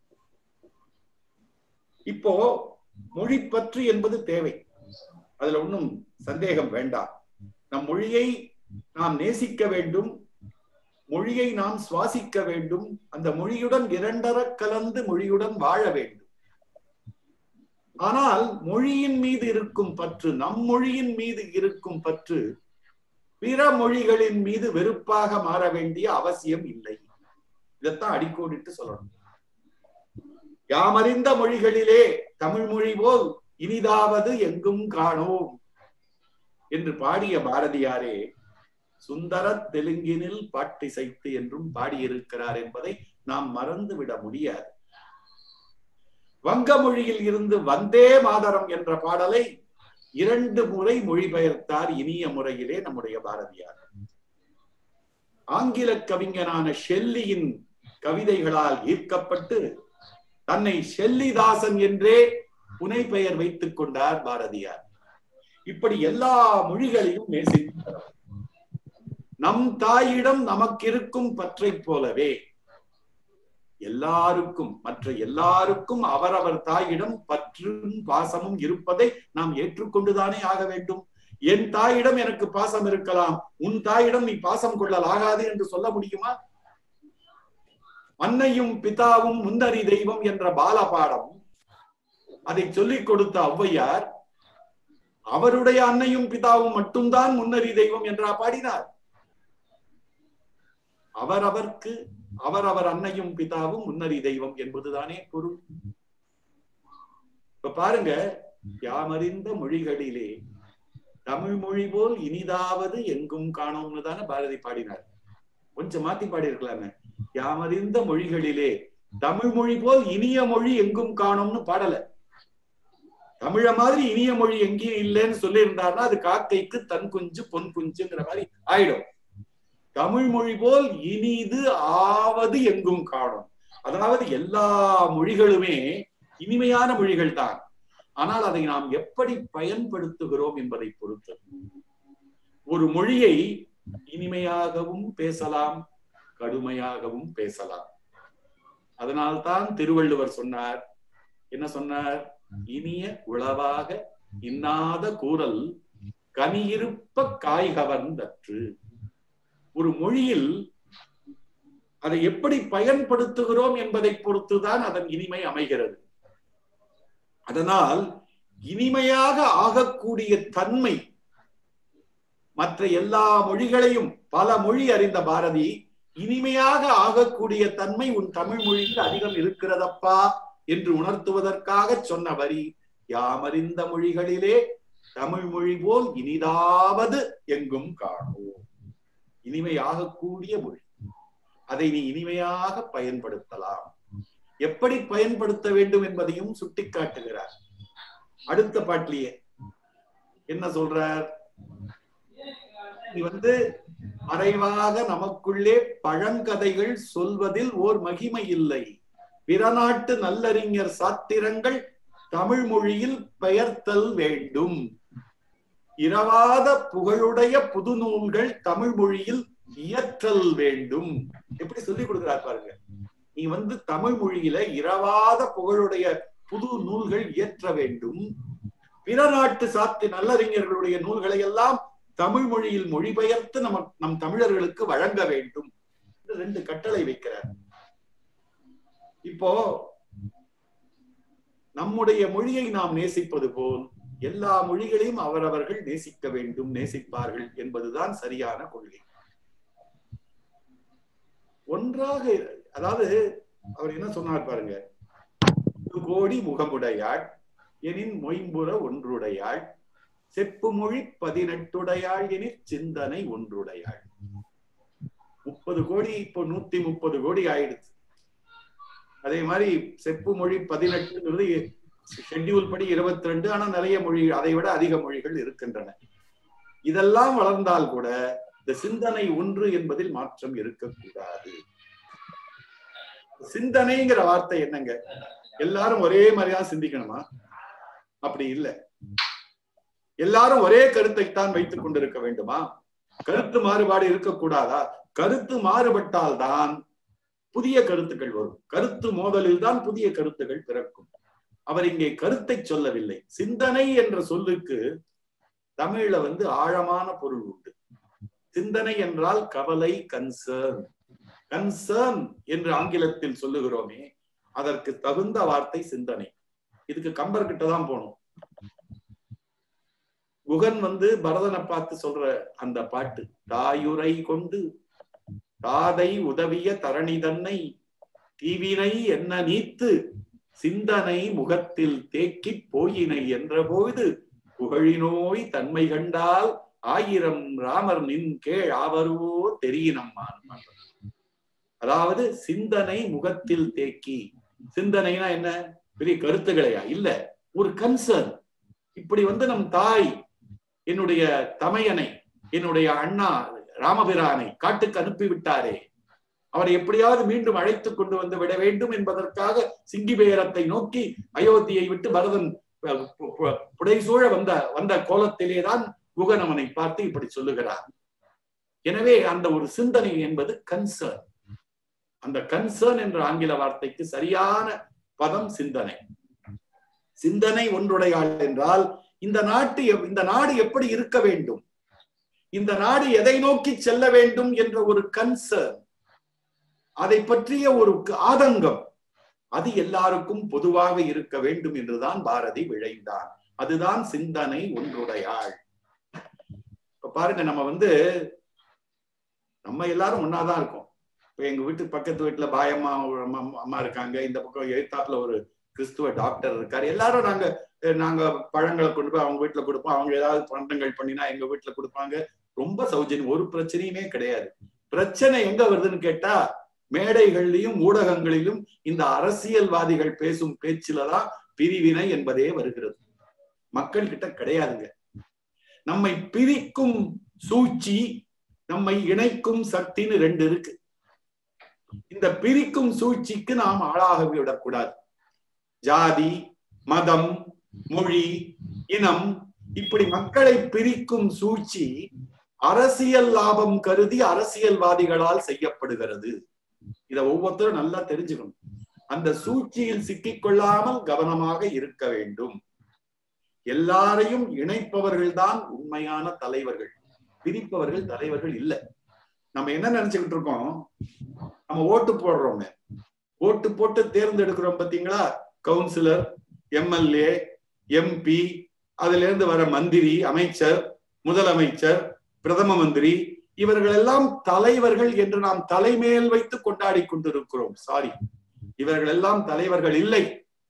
இப்போ மொழி பற்று என்பது தேவை, அதுல ஒன்றும் சந்தேகம் வேண்டாம். நம் மொழியை நாம் நேசிக்க வேண்டும், மொழியை நாம் சுவாசிக்க வேண்டும், அந்த மொழியுடன் இரண்டர கலந்து மொழியுடன் வாழ வேண்டும். ஆனால் மொழியின் மீது இருக்கும் பற்று, நம் மொழியின் மீது இருக்கும் பற்று பிற மொழிகளின் மீது வெறுப்பாக மாற வேண்டிய அவசியம் இல்லை. இதைத்தான் அடிக்கோடிட்டு சொல்லணும். யாமறிந்த மொழிகளிலே தமிழ் மொழி போல் இனிதாவது எங்கும் காணோம் என்று பாடிய பாரதியாரே சுந்தர தெலுங்கினில் பாட்டிசைத்து என்றும் பாடியிருக்கிறார் என்பதை நாம் மறந்துவிட முடியாது. வங்க மொழியில் இருந்து வந்தே மாதரம் என்ற பாடலை இரண்டு முறை மொழிபெயர்த்தார் இனிய முறையிலே நம்முடைய பாரதியார். ஆங்கில கவிஞனான ஷெல்லியின் கவிதைகளால் ஈர்க்கப்பட்டு தன்னை ஷெல்லிதாசன் என்றே புனை பெயர் வைத்துக் கொண்டார் பாரதியார். இப்படி எல்லா மொழிகளையும் நேசித்தார். நம் தாயிடம் நமக்கு இருக்கும் பற்றை போலவே எல்லாருக்கும், மற்ற எல்லாருக்கும் அவரவர் தாயிடம் பற்றும் பாசமும் இருப்பதை நாம் ஏற்றுக்கொண்டுதானே ஆக வேண்டும். என் தாயிடம் எனக்கு பாசம் இருக்கலாம், உன் தாயிடம் நீ பாசம் கொள்ளலாகாது என்று சொல்ல முடியுமா? அன்னையும் பிதாவும் முன்னறி தெய்வம் என்ற பாலபாடம் அதை சொல்லிக் கொடுத்த ஔவையார் அவருடைய அன்னையும் பிதாவும் மட்டும்தான் முன்னறி தெய்வம் என்றா பாடினார். அவரவர்க்கு அவரவர் அன்னையும் பிதாவும் முன்னறி தெய்வம் என்பதுதானே பொருள். இப்ப பாருங்க, யாமறிந்த மொழிகளிலே தமிழ் மொழி போல் இனிதாவது எங்கும் காணோம்னு தானே பாரதி பாடினார். கொஞ்சம் மாத்தி பாடி இருக்கலாமே, யாமறிந்த மொழிகளிலே தமிழ் மொழி போல் இனிய மொழி எங்கும் காணோம்னு பாடல. தமிழ மாதிரி இனிய மொழி எங்கேயும் இல்லைன்னு சொல்லி இருந்தாருன்னா அது காக்கைக்கு தன் குஞ்சு பொன் குஞ்சுங்கிற மாதிரி ஆயிடும். தமிழ் மொழி போல் இனிது ஆவது எங்கும் காணும். அதாவது எல்லா மொழிகளுமே இனிமையான மொழிகள் தான். ஆனால் அதை நாம் எப்படி பயன்படுத்துகிறோம் என்பதை பொறுத்தது. ஒரு மொழியை இனிமையாகவும் பேசலாம், கடுமையாகவும் பேசலாம். அதனால்தான் திருவள்ளுவர் சொன்னார், என்ன சொன்னார்? இனிய உளவாக இன்னாத கூறல் கனியிருப்ப காய்கவர்ந்தற்று. ஒரு மொழியில் அதை எப்படி பயன்படுத்துகிறோம் என்பதை பொறுத்துதான் அதன் இனிமை அமைகிறது. அதனால் இனிமையாக ஆகக்கூடிய தன்மை மற்ற எல்லா மொழிகளையும், பல மொழி அறிந்த பாரதி, இனிமையாக ஆகக்கூடிய தன்மை உன் தமிழ் மொழியில் அதிகம் இருக்கிறதப்பா என்று உணர்த்துவதற்காக சொன்ன வரி யாமறிந்த மொழிகளிலே தமிழ் மொழி போல் இனிதாவது எங்கும் காணோம். இனிமையாக கூடிய மொழி, அதை நீ இனிமையாக பயன்படுத்தலாம். எப்படி பயன்படுத்த வேண்டும் என்பதையும் சுட்டிக்காட்டுகிறார். அடுத்த பாட்டிலேயே என்ன சொல்றார்? நீ வந்து மறைவாக நமக்குள்ளே பழங்கதைகள் சொல்வதில் ஓர் மகிமை இல்லை. பிற நாட்டு நல்லறிஞர் சாத்திரங்கள் தமிழ் மொழியில் பெயர்த்தல் வேண்டும். இரவாத புகழுடைய புது நூல்கள் தமிழ் மொழியில் இயற்றல் வேண்டும். எப்படி சொல்லிக் கொடுக்கிறார் பாருங்க. நீ வந்து தமிழ் மொழியில இரவாத புகழுடைய புது நூல்கள் இயற்ற வேண்டும். பிற நாட்டு சாத்தி நல்லறிஞர்களுடைய நூல்களை எல்லாம் தமிழ் மொழியில் மொழிபெயர்த்து நம்ம நம் தமிழர்களுக்கு வழங்க வேண்டும். ரெண்டு கட்டளை வைக்கிறார். இப்போ நம்முடைய மொழியை நாம் நேசிப்பது போல் எல்லா மொழிகளையும் அவரவர்கள் நேசிக்க வேண்டும், நேசிப்பார்கள் என்பதுதான் சரியான கொள்கை. ஒன்றாக, அதாவது அவர் என்ன சொன்னார் பாருங்க, கோடி முகமுடையாள் எனின் மொயம்புற ஒன்றுடையாள், செப்பு மொழி பதினெட்டுடையாள் எனிற் சிந்தனை ஒன்றுடையாள். முப்பது கோடி இப்போ நூத்தி முப்பது கோடி ஆயிடுச்சு. அதே மாதிரி செப்பு மொழி பதினெட்டுங்கிறது ஷெட்யூல் படி இருபத்தி ரெண்டு. ஆனா நிறைய மொழி, அதை விட அதிக மொழிகள் இருக்கின்றன. இதெல்லாம் வளர்ந்தால் கூட இந்த சிந்தனை ஒன்று என்பதில் மாற்றம் இருக்கக்கூடாது. சிந்தனைங்கிற வார்த்தை என்னங்க? எல்லாரும் ஒரே மாதிரிதான் சிந்திக்கணுமா? அப்படி இல்லை. எல்லாரும் ஒரே கருத்தைத்தான் வைத்துக் கொண்டிருக்க வேண்டுமா? கருத்து மாறுபாடு இருக்கக்கூடாதா? கருத்து மாறுபட்டால் தான் புதிய கருத்துக்கள் வரும். கருத்து மோதலில் தான் புதிய கருத்துக்கள் பிறக்கும். அவர் இங்கே கருத்தை சொல்லவில்லை. சிந்தனை என்ற சொல்லுக்கு தமிழ்ல வந்து ஆழமான பொருள் உண்டு. சிந்தனை என்றால் கவலை, கன்சர்ன். கன்சர்ன் என்று ஆங்கிலத்தில் சொல்லுகிறோமே, அதற்கு தகுந்த வார்த்தை சிந்தனை. இதுக்கு கம்பர் கிட்ட தான் போகணும். குகன் வந்து பரதனை பார்த்து சொல்ற அந்த பாட்டு, தாயுரை கொண்டு தாதை உதவிய தரணி தன்னை தீவினை என்ன நீத்து சிந்தனை முகத்தில் தேக்கி போயினை என்ற போது புகழினோய் தன்மை கண்டால் ஆயிரம் ராமர் நின் கேள் ஆவருவோ தெரியினம்மான். அதாவது சிந்தனை முகத்தில் தேக்கி. சிந்தனைனா என்ன? பெரிய கருத்துக்களையா? இல்ல, ஒரு கன்சர்ன். இப்படி வந்து நம் தாய் என்னுடைய தமையனை, என்னுடைய அண்ணா ராமபிரானை காட்டுக்கு அனுப்பி விட்டாரே, அவரை எப்படியாவது மீண்டும் அழைத்து கொண்டு வந்து விட வேண்டும் என்பதற்காக சிங்கிபேரத்தை நோக்கி அயோத்தியை விட்டு பரதன் புடைசூழ வந்த வந்த கோலத்திலேதான் குகன் அவனை பார்த்து இப்படி சொல்லுகிறார். எனவே அந்த ஒரு சிந்தனை என்பது கன்சர்ன். அந்த கன்சர்ன் என்ற ஆங்கில வார்த்தைக்கு சரியான பதம் சிந்தனை. சிந்தனை ஒன்றுடையாள் என்றால் இந்த நாட்டு இந்த நாடு எப்படி இருக்க வேண்டும், இந்த நாடு எதை நோக்கி செல்ல வேண்டும் என்ற ஒரு கன்சர்ன், அதை பற்றிய ஒரு ஆதங்கம், அது எல்லாருக்கும் பொதுவாக இருக்க வேண்டும் என்றுதான் பாரதி விழைந்தான். அதுதான் சிந்தனை ஒன்றுடையாள். இப்ப பாருங்க, நம்ம வந்து நம்ம எல்லாரும் ஒன்னாதான் இருக்கோம். இப்ப எங்க வீட்டு பக்கத்து வீட்டுல பாயம்மா அம்மா இருக்காங்க, இந்த பக்கம் எழுத்தாப்புல ஒரு கிறிஸ்துவ டாக்டர் இருக்காரு. எல்லாரும் நாங்க நாங்க பழங்களை கொண்டு போய் அவங்க வீட்டுல கொடுப்போம். அவங்க ஏதாவது பண்டங்கள் பண்ணினா எங்க வீட்டுல கொடுப்பாங்க. ரொம்ப சௌஜன்யம், ஒரு பிரச்சனையுமே கிடையாது. பிரச்சனை எங்க வருதுன்னு கேட்டா, மேடைகள்லையும் ஊடகங்களிலும் இந்த அரசியல்வாதிகள் பேசும் பேச்சில்தான் பிரிவினை என்பதே வருகிறது. மக்கள் கிட்ட கிடையாதுங்க. நம்மை பிரிக்கும் சூழ்ச்சி, நம்மை இணைக்கும் சக்தின்னு ரெண்டு இருக்கு. இந்த பிரிக்கும் சூழ்ச்சிக்கு நாம் ஆளாக விடக்கூடாது. ஜாதி, மதம், மொழி, இனம், இப்படி மக்களை பிரிக்கும் சூழ்ச்சி அரசியல் லாபம் கருதி அரசியல்வாதிகளால் செய்யப்படுகிறது. இத ஒவ்வொருத்தரும் நல்லா தெரிஞ்சுக்கணும். அந்த சூழ்ச்சியில் சிக்கிக்கொள்ளாமல் கவனமாக இருக்க வேண்டும். எல்லாரையும் இணைப்பவர்கள் தான் உண்மையான தலைவர்கள், பிரிப்பவர்கள் தலைவர்கள் இல்லை. நம்ம என்ன நினைச்சுக்கிட்டு இருக்கோம், நம்ம ஓட்டு போடுறோம், ஓட்டு போட்டு தேர்ந்தெடுக்கிறோம் பாத்தீங்களா, கவுன்சிலர், எம்எல்ஏ, எம்பி, அதுல இருந்து வர மந்திரி, அமைச்சர், முதலமைச்சர், பிரதம மந்திரி, இவர்கள் எல்லாம் தலைவர்கள் என்று நாம் தலைமேல் வைத்து கொண்டாடி கொண்டிருக்கிறோம். சாரி, இவர்கள் எல்லாம் தலைவர்கள் இல்லை.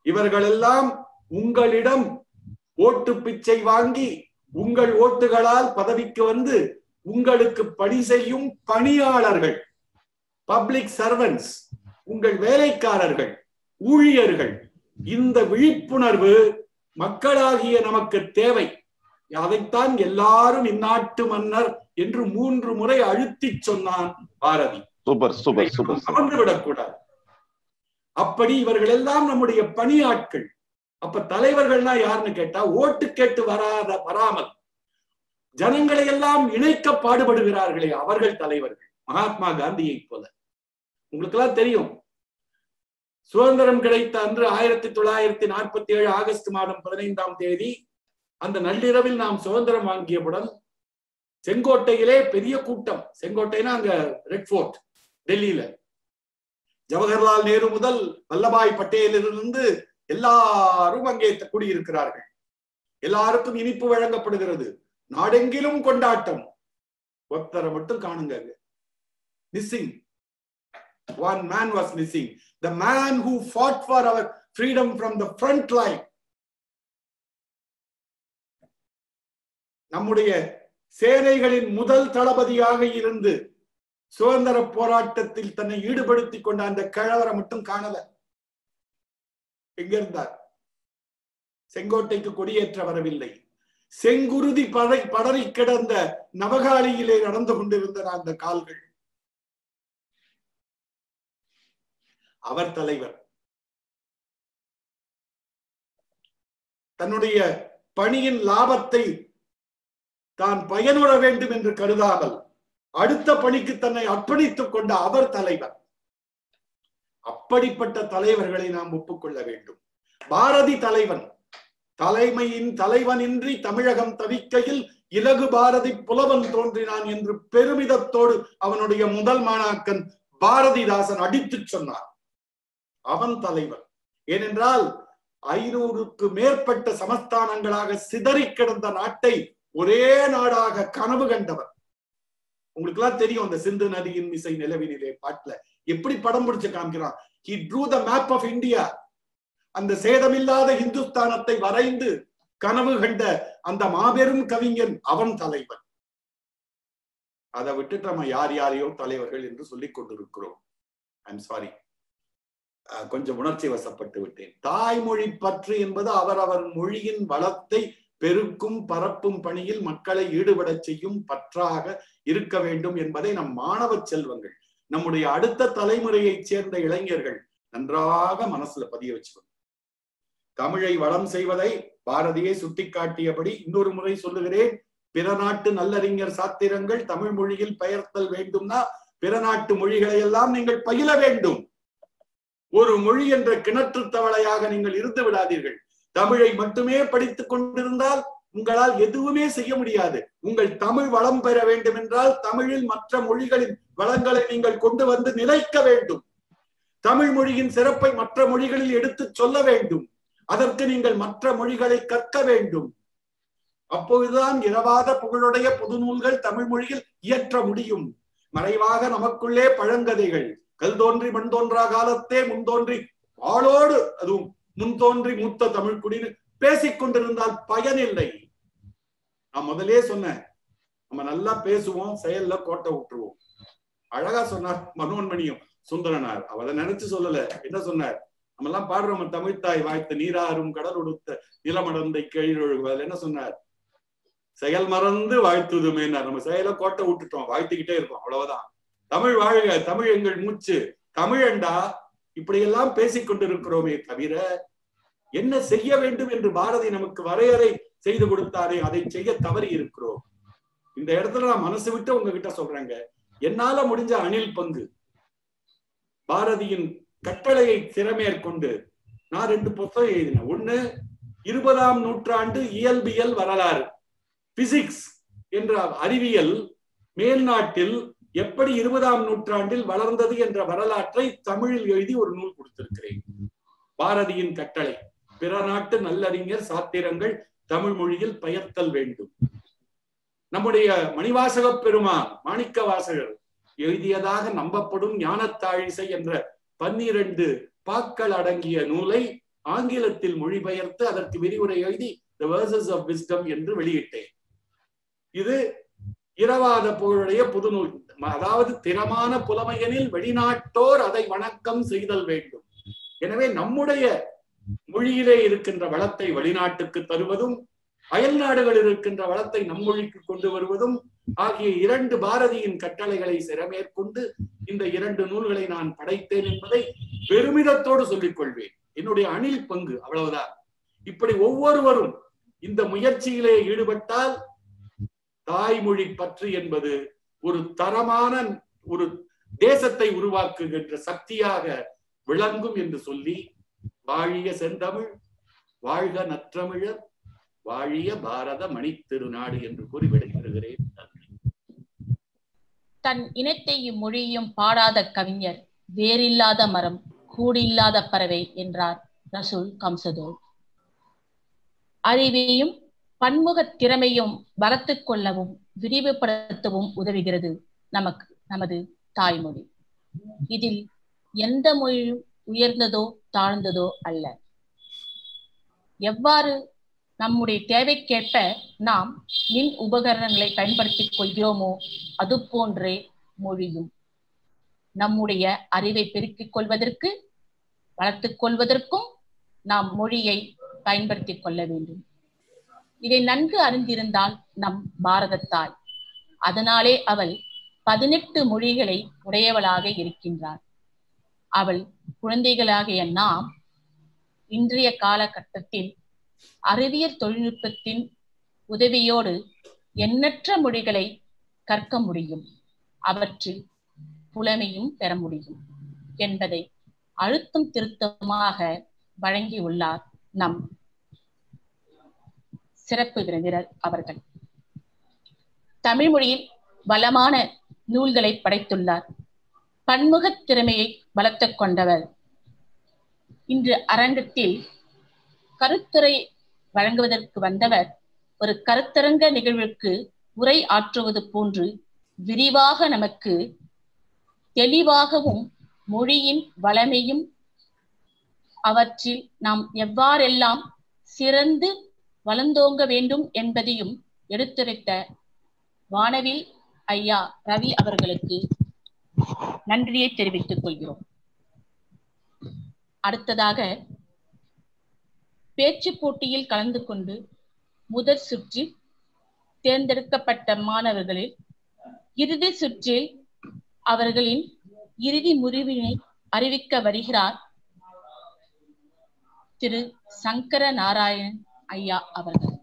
இவர்களெல்லாம் உங்களிடம் ஓட்டு பிச்சை வாங்கி உங்கள் ஓட்டுகளால் பதவிக்கு வந்து உங்களுக்கு பணி செய்யும் பணியாளர்கள், பப்ளிக் சர்வன்ட்ஸ், உங்கள் வேலைக்காரர்கள், ஊழியர்கள். இந்த விழிப்புணர்வு மக்களாகிய நமக்கு தேவை. அதைத்தான் எல்லாரும் இந்நாட்டு மன்னர் என்று மூன்று முறை அழுத்தி சொன்னான் பாரதி. Super super super. மறந்துவிடக்கூடாது. அப்படி இவர்கள் எல்லாம் நம்முடைய பணியாட்கள். அப்ப தலைவர்கள்னா யாருன்னு கேட்டா, ஓட்டு கேட்டு வராத வராமல் ஜனங்களை எல்லாம் இணைக்க பாடுபடுகிறார்களே அவர்கள் தலைவர்கள். மகாத்மா காந்தியை போல. உங்களுக்கு எல்லாம் தெரியும், சுதந்திரம் கிடைத்த அன்று ஆயிரத்தி தொள்ளாயிரத்தி நாற்பத்தி ஏழு ஆகஸ்ட் மாதம் பதினைந்தாம் தேதி அந்த நள்ளிரவில் நாம் சுதந்திரம் வாங்கியவுடன் செங்கோட்டையிலே பெரிய கூட்டம். செங்கோட்டைனா அங்க ரெட் ஃபோர்ட் டெல்லியில. ஜவஹர்லால் நேரு முதல் வல்லபாய் பட்டேலிலிருந்து எல்லாரும் அங்கே கூடியிருக்கிறார்கள். எல்லாருக்கும் இனிப்பு வழங்கப்படுகிறது. நாடெங்கிலும் கொண்டாட்டம். ஒருத்தரை மட்டும் காணுங்க, missing. One man was missing. The man who fought for our freedom from the front line. நம்முடைய சேனைகளின் முதல் தளபதியாக இருந்து சுதந்திர போராட்டத்தில் தன்னை ஈடுபடுத்திக் கொண்ட அந்த கிழவரை மட்டும் காணல. எங்க இருந்தார்? செங்கோட்டைக்கு கொடியேற்ற வரவில்லை. செங்குருதி படை படறி கிடந்த நவகாலியிலே நடந்து கொண்டிருந்த அந்த கால்கள். அவர் தலைவர். தன்னுடைய பணியின் லாபத்தை தான் பயனுற வேண்டும் என்று கருதாமல் அடுத்த பணிக்கு தன்னை அர்ப்பணித்துக் கொண்ட அவர் தலைவர். அப்படிப்பட்ட தலைவர்களை நாம் ஒப்புக்கொள்ள வேண்டும். பாரதி தலைவன். தலைமையின் தலைவனின்றி தமிழகம் தவிக்கையில் இலகு பாரதி புலவன் தோன்றினான் என்று பெருமிதத்தோடு அவனுடைய முதல் மாணாக்கன் பாரதிதாசன் அடித்து சொன்னார். அவன் தலைவன். ஏனென்றால் ஐநூறுக்கு மேற்பட்ட சமஸ்தானங்களாக சிதறி கிடந்த நாட்டை ஒரே நாடாக கனவு கண்டவர். உங்களுக்கு எல்லாம் தெரியும், அந்த சிந்து நதியின் இசை நிலவினிலே பாட்டுல எப்படி படம் பிடிச்சு காமிக்கிறான். He drew the map of India. அந்த சேதமில்லாத இந்துஸ்தானத்தை வரைந்து கனவு கண்ட அந்த மாபெரும் கவிஞன் அவன் தலைவன். அதை விட்டுட்டு நம்ம யார் யாரையோ தலைவர்கள் என்று சொல்லிக் கொண்டிருக்கிறோம். ஐம் சாரி, கொஞ்சம் உணர்ச்சி வசப்பட்டு விட்டேன். தாய்மொழி பற்று என்பது அவரவர் மொழியின் வளத்தை பெருக்கும் பரப்பும் பணியில் மக்களை ஈடுபட செய்யும் பற்றாக இருக்க வேண்டும் என்பதை நம் மாணவ செல்வங்கள், நம்முடைய அடுத்த தலைமுறையை சேர்ந்த இளைஞர்கள் நன்றாக மனசுல பதிய வச்சுக்கணும். தமிழை வளம் செய்வதை பாரதியை சுட்டிக்காட்டியபடி இன்னொரு முறை சொல்லுகிறேன். பிற நாட்டு நல்லறிஞர் சாத்திரங்கள் தமிழ் மொழியில் பெயர்த்தல் வேண்டும்னா பிற நாட்டு மொழிகளை எல்லாம் நீங்கள் பயில வேண்டும். ஒரு மொழி என்ற கிணற்று தவளையாக நீங்கள் இருந்து விடாதீர்கள். தமிழை மட்டுமே படித்துக் கொண்டிருந்தால் உங்களால் எதுவுமே செய்ய முடியாது. உங்கள் தமிழ் வளம் பெற வேண்டும் என்றால் தமிழில் மற்ற மொழிகளின் வளங்களை நீங்கள் கொண்டு வந்து நிலைக்க வேண்டும். தமிழ் மொழியின் சிறப்பை மற்ற மொழிகளில் எடுத்து சொல்ல வேண்டும். அதற்கு நீங்கள் மற்ற மொழிகளை கற்க வேண்டும். அப்போதுதான் இரவாத புகழுடைய புது நூல்கள் தமிழ் மொழியில் இயற்ற முடியும். மறைவாக நமக்குள்ளே பழங்கதைகள், கல் தோன்றி மண் தோன்றா காலத்தே முன் தோன்றி ஆளோடு அதுவும் முன் தோன்றி மூத்த தமிழ் குடின்னு பேசிக் கொண்டிருந்தால் பயனில்லை. நான் முதலே சொன்னேன், நம்ம நல்லா பேசுவோம், செயல்ல கோட்டை விட்டுருவோம். அழகா சொன்னார் மனோன்மணியும் சுந்தரனார். அவரை நினைச்சு சொல்லல, என்ன சொன்னார்? நம்ம எல்லாம் பாடுறோம், தமிழ்த்தாய் வாய்த்த நீராறும் கடல் உடுத்த நிலமடந்தை கேழொழுகு. அதுல என்ன சொன்னார்? செயல் மறந்து வாழ்த்துதுமே. நம்ம செயலை கோட்டை விட்டுட்டோம், வாழ்த்துக்கிட்டே இருக்கோம், அவ்வளவுதான். தமிழ் வாழ்க, தமிழ் எங்கள் மூச்சு, தமிழண்டா இப்படியெல்லாம் பேசிக் கொண்டிருக்கிறோமே தவிர என்ன செய்ய வேண்டும் என்று பாரதி நமக்கு வரையறை செய்து கொடுத்தாரே அதை செய்ய தவறி இருக்கிறோம். இந்த இடத்துல நான் மனசு விட்டு உங்ககிட்ட சொல்றேங்க, என்னால முடிஞ்ச அணில் பங்கு பாரதியின் கட்டளையை திறமேற்கொண்டு நான் ரெண்டு புத்தகம் எழுதினேன். ஒண்ணு இருபதாம் நூற்றாண்டு இயல்பியல் வரலாறு, பிசிக்ஸ் என்ற அறிவியல் மேல்நாட்டில் எப்படி இருபதாம் நூற்றாண்டில் வளர்ந்தது என்ற வரலாற்றை தமிழில் எழுதி ஒரு நூல் கொடுத்திருக்கிறேன். பாரதியின் கட்டளை, பிற நாட்டு நல்லறிஞர் சாத்திரங்கள் தமிழ் மொழியில் பெயர்த்தல் வேண்டும். நம்முடைய மணிவாசக பெருமான் மாணிக்க வாசகர் எழுதியதாக நம்பப்படும் ஞானத்தாழிசை என்ற பன்னிரண்டு பாக்கள் அடங்கிய நூலை ஆங்கிலத்தில் மொழிபெயர்த்து அதற்கு விரிவுரை எழுதி தி வேர்சஸ் ஆஃப் விஸ்டம் என்று வெளியிட்டேன். இது இரவாத புகழுடைய புதுநூல். அதாவது திறமான புலமையனில் வெளிநாட்டோர் அதை வணக்கம் செய்தல் வேண்டும். எனவே நம்முடைய மொழியிலே இருக்கின்ற வளத்தை வெளிநாட்டுக்கு தருவதும் அயல் நாடுகளில் இருக்கின்ற வளத்தை நம் மொழிக்கு கொண்டு வருவதும் ஆகிய இரண்டு பாரதியின் கட்டளைகளை சிறமேற்கொண்டு இந்த இரண்டு நூல்களை நான் படைத்தேன் என்பதை பெருமிதத்தோடு சொல்லிக் கொள்வேன். என்னுடைய அணில் பங்கு அவ்வளவுதான். இப்படி ஒவ்வொருவரும் இந்த முயற்சியிலே ஈடுபட்டால் தாய்மொழி பற்று என்பது ஒரு தரமான ஒரு தேசத்தை உருவாக்குகின்ற சக்தியாக விளங்கும் என்று சொல்லி, வாழிய செந்தமிழ், வாழ்க நற்றமிழர், வாழிய பாரத மணித்திருநாடு என்று கூறி விடைபெறுகிறேன். தன் இனத்தையும் மொழியும் பாடாத கவிஞர் வேறில்லாத மரம் கூடில்லாத பறவை என்றார் ரசூல் கம்சதோர். அறிவையும் பன்முக திறமையும் வளர்த்து கொள்ளவும் விரிவுபடுத்தவும் உதவுகிறது நமக்கு நமது தாய்மொழி. இதில் எந்த மொழியும் உயர்ந்ததோ தாழ்ந்ததோ அல்ல. எவ்வாறு நம்முடைய தேவைக்கேற்ப நாம் மின் உபகரணங்களை பயன்படுத்திக் கொள்கிறோமோ அது போன்றே மொழியும். நம்முடைய அறிவை பெருக்கிக் கொள்வதற்கு வளர்த்துக் கொள்வதற்கும் நாம் மொழியை பயன்படுத்திக் கொள்ள வேண்டும். இதை நன்கு அறிந்திருந்தால் நம் பாரத தாய். அதனாலே அவள் பதினெட்டு மொழிகளை உடையவளாக இருக்கின்றார். அவள் குழந்தைகளாகிய நாம் இன்றைய காலகட்டத்தில் அறிவியல் தொழில்நுட்பத்தின் உதவியோடு எண்ணற்ற மொழிகளை கற்க முடியும், அவற்றில் புலமையும் பெற முடியும் என்பதை அழுத்தம் திருத்தமாக வழங்கியுள்ளார் நம் சிறப்பு விருந்தினர் அவர்கள். தமிழ் மொழியில் வளமான நூல்களை படைத்துள்ளார். பன்முகத் திறமையை வளர்த்து கொண்டவர். இன்று அரங்கத்தில் கருத்துரை வழங்குவதற்கு வந்தவர் ஒரு கருத்தரங்க நிகழ்வுக்கு உரை ஆற்றுவது போன்று விரிவாக நமக்கு தெளிவாகவும் மொழியின் வளமையும் அவற்றில் நாம் எவ்வாறெல்லாம் சிறந்து வளர்ந்தோங்க வேண்டும் என்பதையும் எடுத்துரைத்த வானவில் ஐயா ரவி அவர்களுக்கு நன்றியை தெரிவித்துக் கொள்கிறோம். அடுத்ததாக பேச்சு போட்டியில் கலந்து கொண்டு முதற் சுற்றில் தேர்ந்தெடுக்கப்பட்ட மாணவர்களில் இறுதி சுற்றில் அவர்களின் இறுதி முடிவினை அறிவிக்க வருகிறார் திரு சங்கர நாராயணன் ஐயா அவர்கள்.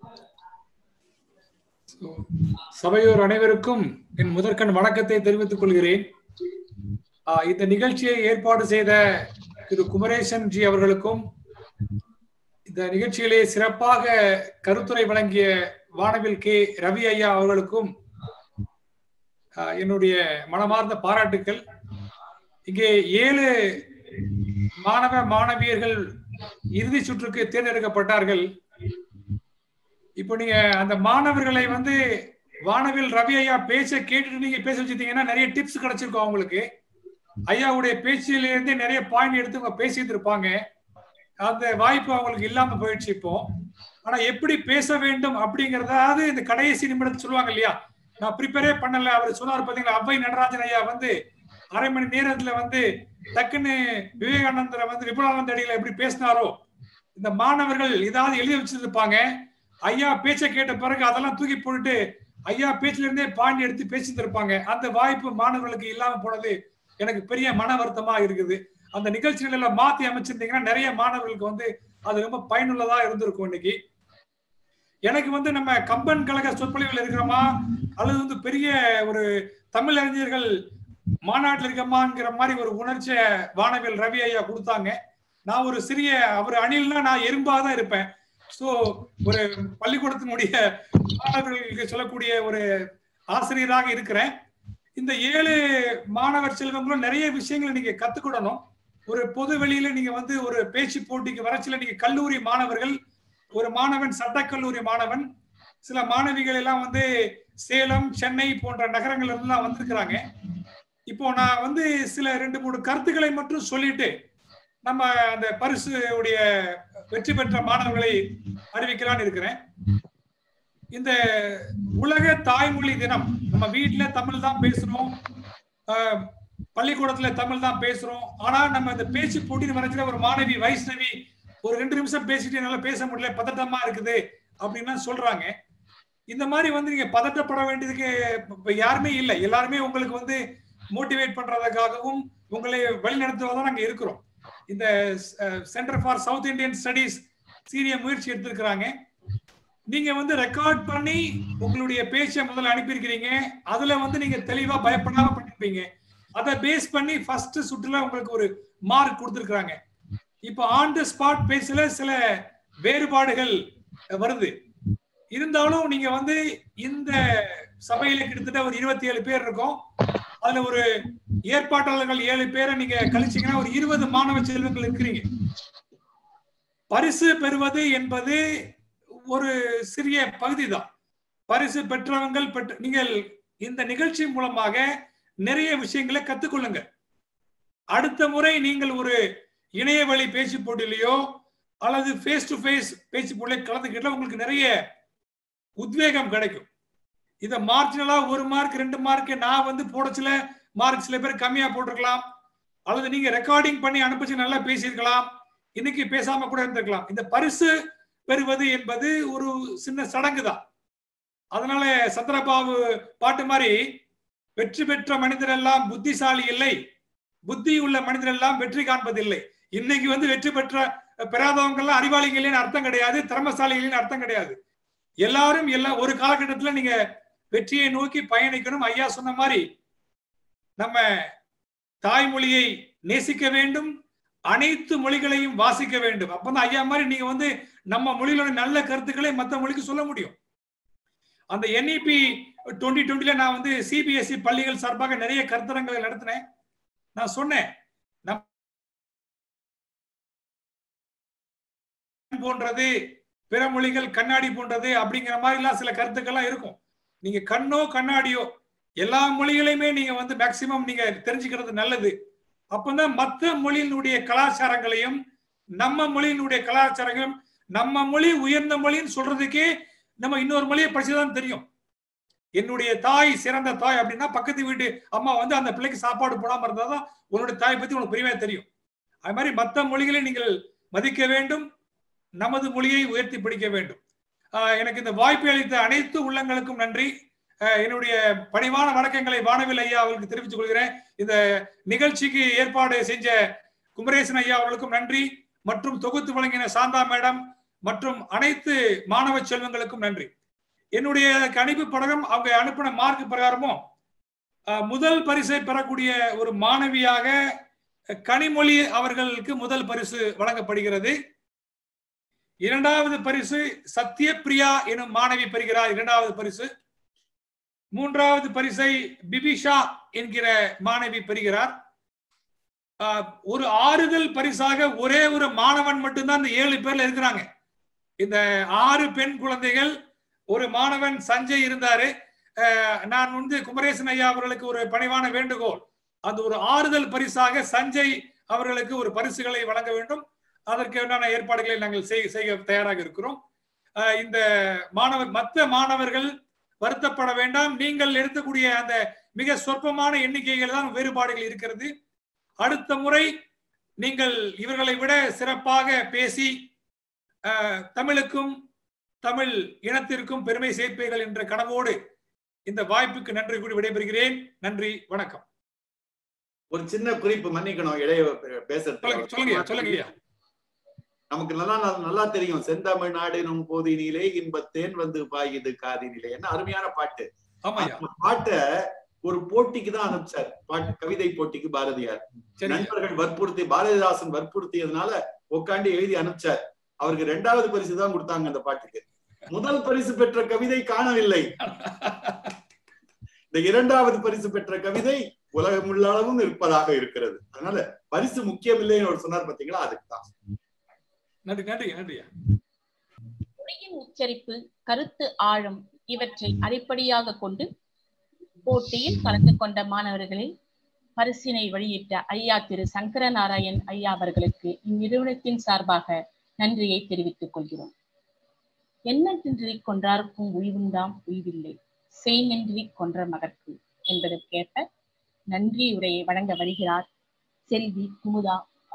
சபையோர் அனைவருக்கும் என் முதற்கண் வணக்கத்தை தெரிவித்துக் கொள்கிறேன். இந்த நிகழ்ச்சியை ஏற்பாடு செய்த திரு குமரேசன் ஜி அவர்களுக்கும், இந்த நிகழ்ச்சியிலே சிறப்பாக கருத்துரை வழங்கிய வானவில் கே ரவி ஐயா அவர்களுக்கும் என்னுடைய மனமார்ந்த பாராட்டுக்கள். இங்கே ஏழு மாணவ மாணவியர்கள் இறுதி சுற்றுக்கு தேர்ந்தெடுக்கப்பட்டார்கள். இப்போ நீங்க அந்த மாணவர்களை வந்து வானவில் ரவி ஐயா பேச்ச கேட்டுட்டு நீங்க பேச வச்சிருந்தீங்கன்னா நிறைய டிப்ஸ் கிடைச்சிருக்கும் அவங்களுக்கு. ஐயாவுடைய பேச்சில இருந்து நிறைய பாயிண்ட் எடுத்து அவங்க பேசிட்டு இருப்பாங்க. அந்த வாய்ப்பு அவங்களுக்கு இல்லாம போயிடுச்சு இப்போ. ஆனா எப்படி பேச வேண்டும் அப்படிங்கறதாவது இந்த கடைசி நிமிடத்தை சொல்லுவாங்க இல்லையா, நான் ப்ரிப்பேரே பண்ணல. அவர் சொன்னார் பாத்தீங்களா, அவ்வை நடராஜன் ஐயா வந்து அரை மணி நேரத்துல வந்து டக்குன்னு விவேகானந்தரை வந்து விபுலானந்த அடிகளை எப்படி பேசினாரோ, இந்த மாணவர்கள் ஏதாவது எழுதி வச்சிருப்பாங்க. ஐயா பேச்சை கேட்ட பிறகு அதெல்லாம் தூக்கி போட்டுட்டு ஐயா பேச்சுல இருந்தே பாயிண்ட் எடுத்து பேசிட்டு இருப்பாங்க. அந்த வாய்ப்பு மாணவர்களுக்கு இல்லாம போனது எனக்கு பெரிய மன வருத்தமா இருக்குது. அந்த நிகழ்ச்சிகளை மாத்தி அமைச்சிருந்தீங்கன்னா நிறைய மாணவர்களுக்கு வந்து அது ரொம்ப பயனுள்ளதா இருந்திருக்கும். இன்னைக்கு எனக்கு வந்து நம்ம கம்பன் கழக சொற்பொழிவில் இருக்கிறோமா அல்லது வந்து பெரிய ஒரு தமிழ் அறிஞர்கள் மாநாட்டில் இருக்கமாங்கிற மாதிரி ஒரு உணர்ச்சியை வானவில் ரவி ஐயா கொடுத்தாங்க. நான் ஒரு சிறிய அவர் அணில்னா நான் எறும்பாதான் இருப்பேன். ஸோ ஒரு பள்ளிக்கூடத்தினுடைய மாணவர்களுக்கு சொல்லக்கூடிய ஒரு ஆசிரியராக இருக்கிறேன். இந்த ஏழு மாணவர் செல்வங்களும் நிறைய விஷயங்களை நீங்க கத்துக்கிடணும். ஒரு பொது வெளியில நீங்க வந்து ஒரு பேச்சு போட்டிக்கு வரச்சில நீங்க கல்லூரி மாணவர்கள், ஒரு மாணவன் சட்டக்கல்லூரி மாணவன், சில மாணவிகள் எல்லாம் வந்து சேலம் சென்னை போன்ற நகரங்கள்ல இருந்து வந்திருக்கிறாங்க. இப்போ நான் வந்து சில ரெண்டு மூணு கருத்துக்களை மட்டும் சொல்லிட்டு நம்ம அந்த பரிசு உடைய வெற்றி பெற்ற மாணவர்களை அறிவிக்கலான்னு இருக்கிறேன். இந்த உலக தாய்மொழி தினம், நம்ம வீட்டுல தமிழ் தான் பேசுறோம், பள்ளிக்கூடத்துல தமிழ் தான் பேசுறோம். ஆனா நம்ம இந்த பேச்சு போட்டி வரைச்சில ஒரு மாணவி வைஷ்ணவி ஒரு ரெண்டு நிமிஷம் பேசிட்டு என்னால பேச முடியல, பதட்டமா இருக்குது அப்படின்னா சொல்றாங்க. இந்த மாதிரி வந்து நீங்க பதட்டப்பட வேண்டியதுக்கு யாருமே இல்லை. எல்லாருமே உங்களுக்கு வந்து மோட்டிவேட் பண்றதுக்காகவும் உங்களை வழிநடத்துவதான் நாங்க இருக்கிறோம். இந்த centre for South Indian studies சீரிய முயற்சி எடுத்திருக்கிறாங்க. நீங்க வந்து ரெக்கார்ட் பண்ணி உங்களுடைய பேச்சை முதல்ல அனுப்பியிருக்கிறீங்க. அதுல வந்து நீங்க தெளிவா பயப்படாம பண்ணிருப்பீங்க. அதை பேஸ் பண்ணி ஃபர்ஸ்ட் சுற்றுல உங்களுக்கு ஒரு மார்க் கொடுத்திருக்கிறாங்க. இப்ப ஆன் தி ஸ்பாட் பேசல சில வேறுபாடுகள் வருது. இருந்தாலும் நீங்க வந்து இந்த சபையில கிட்டத்தட்ட ஒரு இருபத்தி ஏழு பேர் இருக்கும். அதுல ஒரு ஏற்பாட்டாளர்கள் ஏழு பேரை நீங்க கழிச்சீங்கன்னா ஒரு இருபது மாணவ செல்வங்கள் இருக்கிறீங்க. பரிசு பெறுவது என்பது ஒரு சிறிய பகுதி தான். பரிசு பெற்றவங்கள் பெற்ற நீங்கள் இந்த நிகழ்ச்சி மூலமாக நிறைய விஷயங்களை கத்துக்கொள்ளுங்க. அடுத்த முறை நீங்கள் ஒரு இணைய வழி பேச்சு போட்டியிலையோ அல்லது ஃபேஸ் டு ஃபேஸ் பேச்சு போட்டியில கலந்துக்கிட்ட உங்களுக்கு நிறைய உத்வேகம் கிடைக்கும். இதை மார்ஜினலா ஒரு மார்க் ரெண்டு மார்க் நான் வந்து போடச்சுல மார்க் சில பேர் கம்மியா போட்டிருக்கலாம், அல்லது நீங்க ரெக்கார்டிங் பண்ணி அனுப்பிச்சு நல்லா பேசியிருக்கலாம், இன்னைக்கு பேசாம கூட இருந்திருக்கலாம். இந்த பரிசு பெறுவது என்பது ஒரு சின்ன சடங்கு தான். அதனால சந்திரபாபு பாட்டு மாதிரி வெற்றி பெற்ற மனிதர் எல்லாம் புத்திசாலி இல்லை, புத்தி உள்ள மனிதர் எல்லாம் வெற்றி காண்பதில்லை. இன்னைக்கு வந்து வெற்றி பெற்ற பெறாதவங்க எல்லாம் அறிவாளிகளின் அர்த்தம் கிடையாது, திறமசாலிகளின் அர்த்தம் கிடையாது. எல்லாரும் எல்லா ஒரு காலகட்டத்துல நீங்க வெற்றியை நோக்கி பயணிக்கணும். ஐயா சொன்ன மாதிரி நம்ம தாய்மொழியை நேசிக்க வேண்டும், அனைத்து மொழிகளையும் வாசிக்க வேண்டும். அப்பதான் ஐயா மாதிரி நீங்க வந்து நம்ம மொழியில நல்ல கருத்துக்களை மற்ற மொழிக்கு சொல்ல முடியும். அந்த என்இபி டுவெண்ட்டி டுவெண்ட்டில நான் வந்து சிபிஎஸ்இ பள்ளிகள் சார்பாக நிறைய கருத்தரங்களை நடத்தினேன். நான் சொன்னேன் போன்றது பிற மொழிகள் கண்ணாடி போன்றது அப்படிங்கிற மாதிரி எல்லாம் சில கருத்துக்கள்லாம் இருக்கும். நீங்க கண்ணோ கண்ணாடியோ எல்லா மொழிகளையுமே நீங்க வந்து மேக்சிமம் நீங்க தெரிஞ்சுக்கிறது நல்லது. அப்பதான் மற்ற மொழியினுடைய கலாச்சாரங்களையும் நம்ம மொழியினுடைய கலாச்சாரங்களும் நம்ம மொழி உயர்ந்த மொழின்னு சொல்றதுக்கே நம்ம இன்னொரு மொழியை படிச்சுதான் தெரியும். என்னுடைய தாய் சிறந்த தாய் அப்படின்னா பக்கத்து வீட்டு அம்மா வந்து அந்த பிள்ளைக்கு சாப்பாடு போடாம இருந்தாதான் உன்னுடைய தாய் பத்தி உனக்கு பெருமையா தெரியும். அது மாதிரி மற்ற மொழிகளை நீங்கள் மதிக்க வேண்டும், நமது மொழியை உயர்த்தி பிடிக்க வேண்டும். எனக்கு இந்த வாய்ப்பை அளித்த அனைத்து உள்ளங்களுக்கும் நன்றி. என்னுடைய பணிவான வணக்கங்களை வானவில் ஐயா அவர்களுக்கு தெரிவித்துக் கொள்கிறேன். இந்த நிகழ்ச்சிக்கு ஏற்பாடு செஞ்ச குமரேசன் ஐயா அவர்களுக்கும் நன்றி, மற்றும் தொகுத்து வழங்கின சாந்தா மேடம் மற்றும் அனைத்து மாணவ செல்வங்களுக்கும் நன்றி. என்னுடைய கணிப்பு படகம் அவங்க அனுப்பின மார்க் பிரகாரமும் முதல் பரிசை பெறக்கூடிய ஒரு மாணவியாக கனிமொழி அவர்களுக்கு முதல் பரிசு வழங்கப்படுகிறது. இரண்டாவது பரிசு சத்யபிரியா எனும் மாணவி பெறுகிறார் இரண்டாவது பரிசு. மூன்றாவது பரிசை பிபிஷா என்கிற மாணவி பெறுகிறார். ஒரு ஆறுதல் பரிசாக ஒரே ஒரு மாணவன் மட்டும்தான் இந்த ஏழு பேர்ல இருக்கிறாங்க. இந்த ஆறு பெண் குழந்தைகள், ஒரு மாணவன் சஞ்சய் இருந்தாரு. நான் வந்து குமரேசன் ஐயா அவர்களுக்கு ஒரு பணிவான வேண்டுகோள், அது ஒரு ஆறுதல் பரிசாக சஞ்சய் அவர்களுக்கு ஒரு பரிசுகளை வழங்க வேண்டும். அதற்கு உண்டான ஏற்பாடுகளை நாங்கள் செய்ய தயாராக இருக்கிறோம். இந்த மாணவர் மற்ற மாணவர்கள் வருத்தப்பட வேண்டாம். நீங்கள் எடுக்கக்கூடிய அந்த மிக சொற்பமான எண்ணிக்கைகள் தான் வேறுபாடுகள் இருக்கிறது. அடுத்த முறை நீங்கள் இவர்களை விட சிறப்பாக பேசி தமிழுக்கும் தமிழ் இனத்திற்கும் பெருமை சேர்ப்பீர்கள் என்ற கனவோடு இந்த வாய்ப்புக்கு நன்றி கூறி விடைபெறுகிறேன். நன்றி, வணக்கம். ஒரு சின்ன குறிப்பு, மன்னிக்கணும் இடைய பேசுறது. சொல்லுங்க சொல்லுங்க. நமக்கு நல்லா நல்லா தெரியும், செந்தமிழ்நாடு நும் போதினிலே இன்பத்தேன் வந்து பாயுது காதினிலே. என்ன அருமையான பாட்டு. பாட்டை ஒரு போட்டிக்கு தான் அனுப்பிச்சார், பாட்டு கவிதை போட்டிக்கு பாரதியார். நண்பர்கள் வற்புறுத்தி, பாரதிதாசன் வற்புறுத்தியதுனால உட்காந்து எழுதி அனுப்பிச்சார். அவருக்கு இரண்டாவது பரிசு தான் கொடுத்தாங்க அந்த பாட்டுக்கு. முதல் பரிசு பெற்ற கவிதை காணவில்லை. இந்த இரண்டாவது பரிசு பெற்ற கவிதை உலகமுள்ளளவும் இருப்பதாக இருக்கிறது. அதனால பரிசு முக்கியமில்லைன்னு ஒரு சொன்னார் பாத்தீங்களா, அதுக்குதான். நன்றி நன்றி நன்றியா. மொழியின் உச்சரிப்பு, கருத்து ஆழம் இவற்றை அடிப்படையாக கொண்டு போட்டியில் கலந்து கொண்ட மாணவர்களில் பரிசினை வெளியிட்ட ஐயா திரு சங்கரநாராயண் ஐயா அவர்களுக்கு இந்நிறுவனத்தின் சார்பாக நன்றியை தெரிவித்துக் கொள்கிறோம். என்ன தின்றி கொன்றார்க்கும் உய்வுண்டாம் உய்வில்லை, செய் நின்றி கொன்ற மகற்கு என்பதற்கேற்ப நன்றி உரையை வழங்க வருகிறார் செல்வி குமுதா.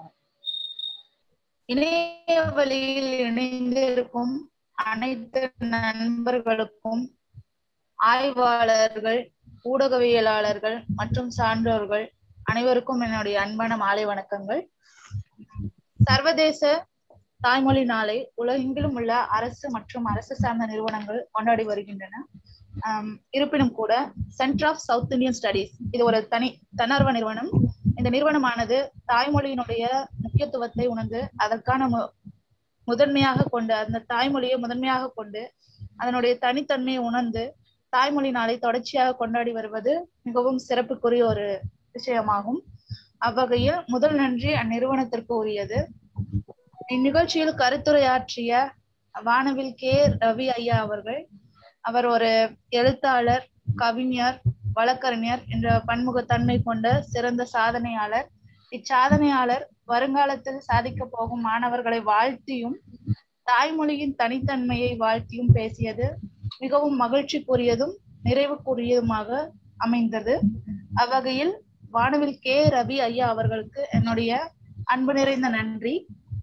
இணைய வழியில் இணைந்திருக்கும் அனைத்து நண்பர்களுக்கும், ஆய்வாளர்கள், ஊடகவியலாளர்கள் மற்றும் சான்றோர்கள் அனைவருக்கும் என்னுடைய அன்பான மாலை வணக்கங்கள். சர்வதேச தாய்மொழி நாளை உலகெங்கிலும் உள்ள அரசு மற்றும் அரசு சார்ந்த நிறுவனங்கள் கொண்டாடி வருகின்றன. ஆஹ் இருப்பினும் கூட centre of South Indian studies இது ஒரு தனி தன்னார்வ நிறுவனம். இந்த நிறுவனமானது தாய்மொழியினுடைய முக்கியத்துவத்தை உணர்ந்து அதற்கான மு முதன்மையாக கொண்டு அந்த தாய்மொழியை முதன்மையாக கொண்டு அதனுடைய தனித்தன்மையை உணர்ந்து தாய்மொழி நாளை தொடர்ச்சியாக கொண்டாடி வருவது மிகவும் சிறப்புக்குரிய ஒரு விஷயமாகும். அவ்வகையில் முதல் நன்றி அந்நிறுவனத்திற்கு உரியது. இந்நிகழ்ச்சியில் கருத்துரையாற்றிய வானவில் கே ரவி ஐயா அவர்கள், அவர் ஒரு எழுத்தாளர், கவிஞர், வழக்கறிஞர் என்ற பன்முகத்தன்மை கொண்ட சிறந்த சாதனையாளர். இச்சாதனையாளர் வருங்காலத்தில் சாதிக்க போகும் மாணவர்களை வாழ்த்தியும் தாய்மொழியின் தனித்தன்மையை வாழ்த்தியும் பேசியது மிகவும் மகிழ்ச்சிக்குரியதும் நிறைவுக்குரியதுமாக அமைந்தது. அவ்வகையில் வானவில் கே ரவி ஐயா அவர்களுக்கு என்னுடைய அன்பு நிறைந்த நன்றி.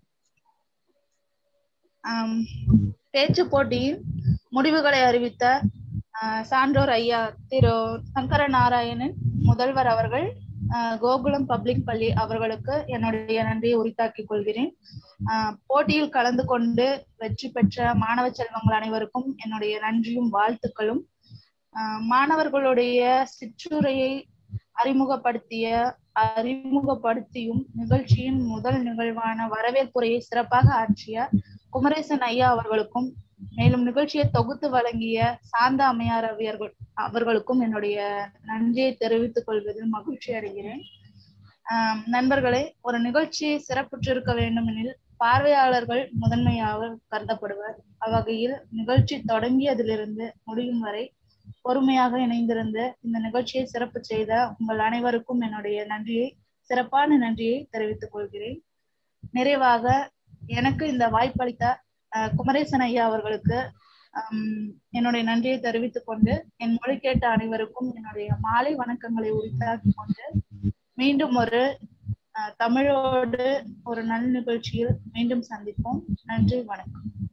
ஆஹ் பேச்சு போட்டியின் முடிவுகளை அறிவித்த ஆஹ் சான்றோர் ஐயா திரு சங்கர நாராயணன் முதல்வர் அவர்கள், கோகுலம் பப்ளிக் பள்ளி அவர்களுக்கு என்னுடைய நன்றியை உரித்தாக்கிக் கொள்கிறேன். ஆஹ் போட்டியில் கலந்து கொண்டு வெற்றி பெற்ற மாணவ செல்வங்கள் அனைவருக்கும் என்னுடைய நன்றியும் வாழ்த்துக்களும். ஆஹ் மாணவர்களுடைய சிற்றுரையை அறிமுகப்படுத்திய அறிமுகப்படுத்தியும் நிகழ்ச்சியின் முதல் நிகழ்வான வரவேற்புரையை சிறப்பாக ஆற்றிய குமரேசன் ஐயா அவர்களுக்கும், மேலும் நிகழ்ச்சியை தொகுத்து வழங்கிய சாந்த அம்மையார் அவர்கள் அவர்களுக்கும் என்னுடைய நன்றியை தெரிவித்துக் கொள்வதில் மகிழ்ச்சி அடைகிறேன். ஆஹ் நண்பர்களே, ஒரு நிகழ்ச்சி சிறப்புற்றிருக்க வேண்டும் எனில் பார்வையாளர்கள் முதன்மையாக கருதப்படுவர். அவ்வகையில் நிகழ்ச்சி தொடங்கியதிலிருந்து முடியும் வரை பொறுமையாக இணைந்திருந்து இந்த நிகழ்ச்சியை சிறப்பு செய்த உங்கள் அனைவருக்கும் என்னுடைய நன்றியை சிறப்பான நன்றியை தெரிவித்துக் கொள்கிறேன். நிறைவாக எனக்கு இந்த வாய்ப்பளித்த அஹ் குமரேசன் ஐயா அவர்களுக்கு ஹம் என்னுடைய நன்றியை தெரிவித்துக் கொண்டு என் மொழி கேட்ட அனைவருக்கும் என்னுடைய மாலை வணக்கங்களை உரித்தாக்கி கொண்டு மீண்டும் ஒரு அஹ் தமிழோடு ஒரு நல் நிகழ்ச்சியில் மீண்டும் சந்திப்போம். நன்றி, வணக்கம்.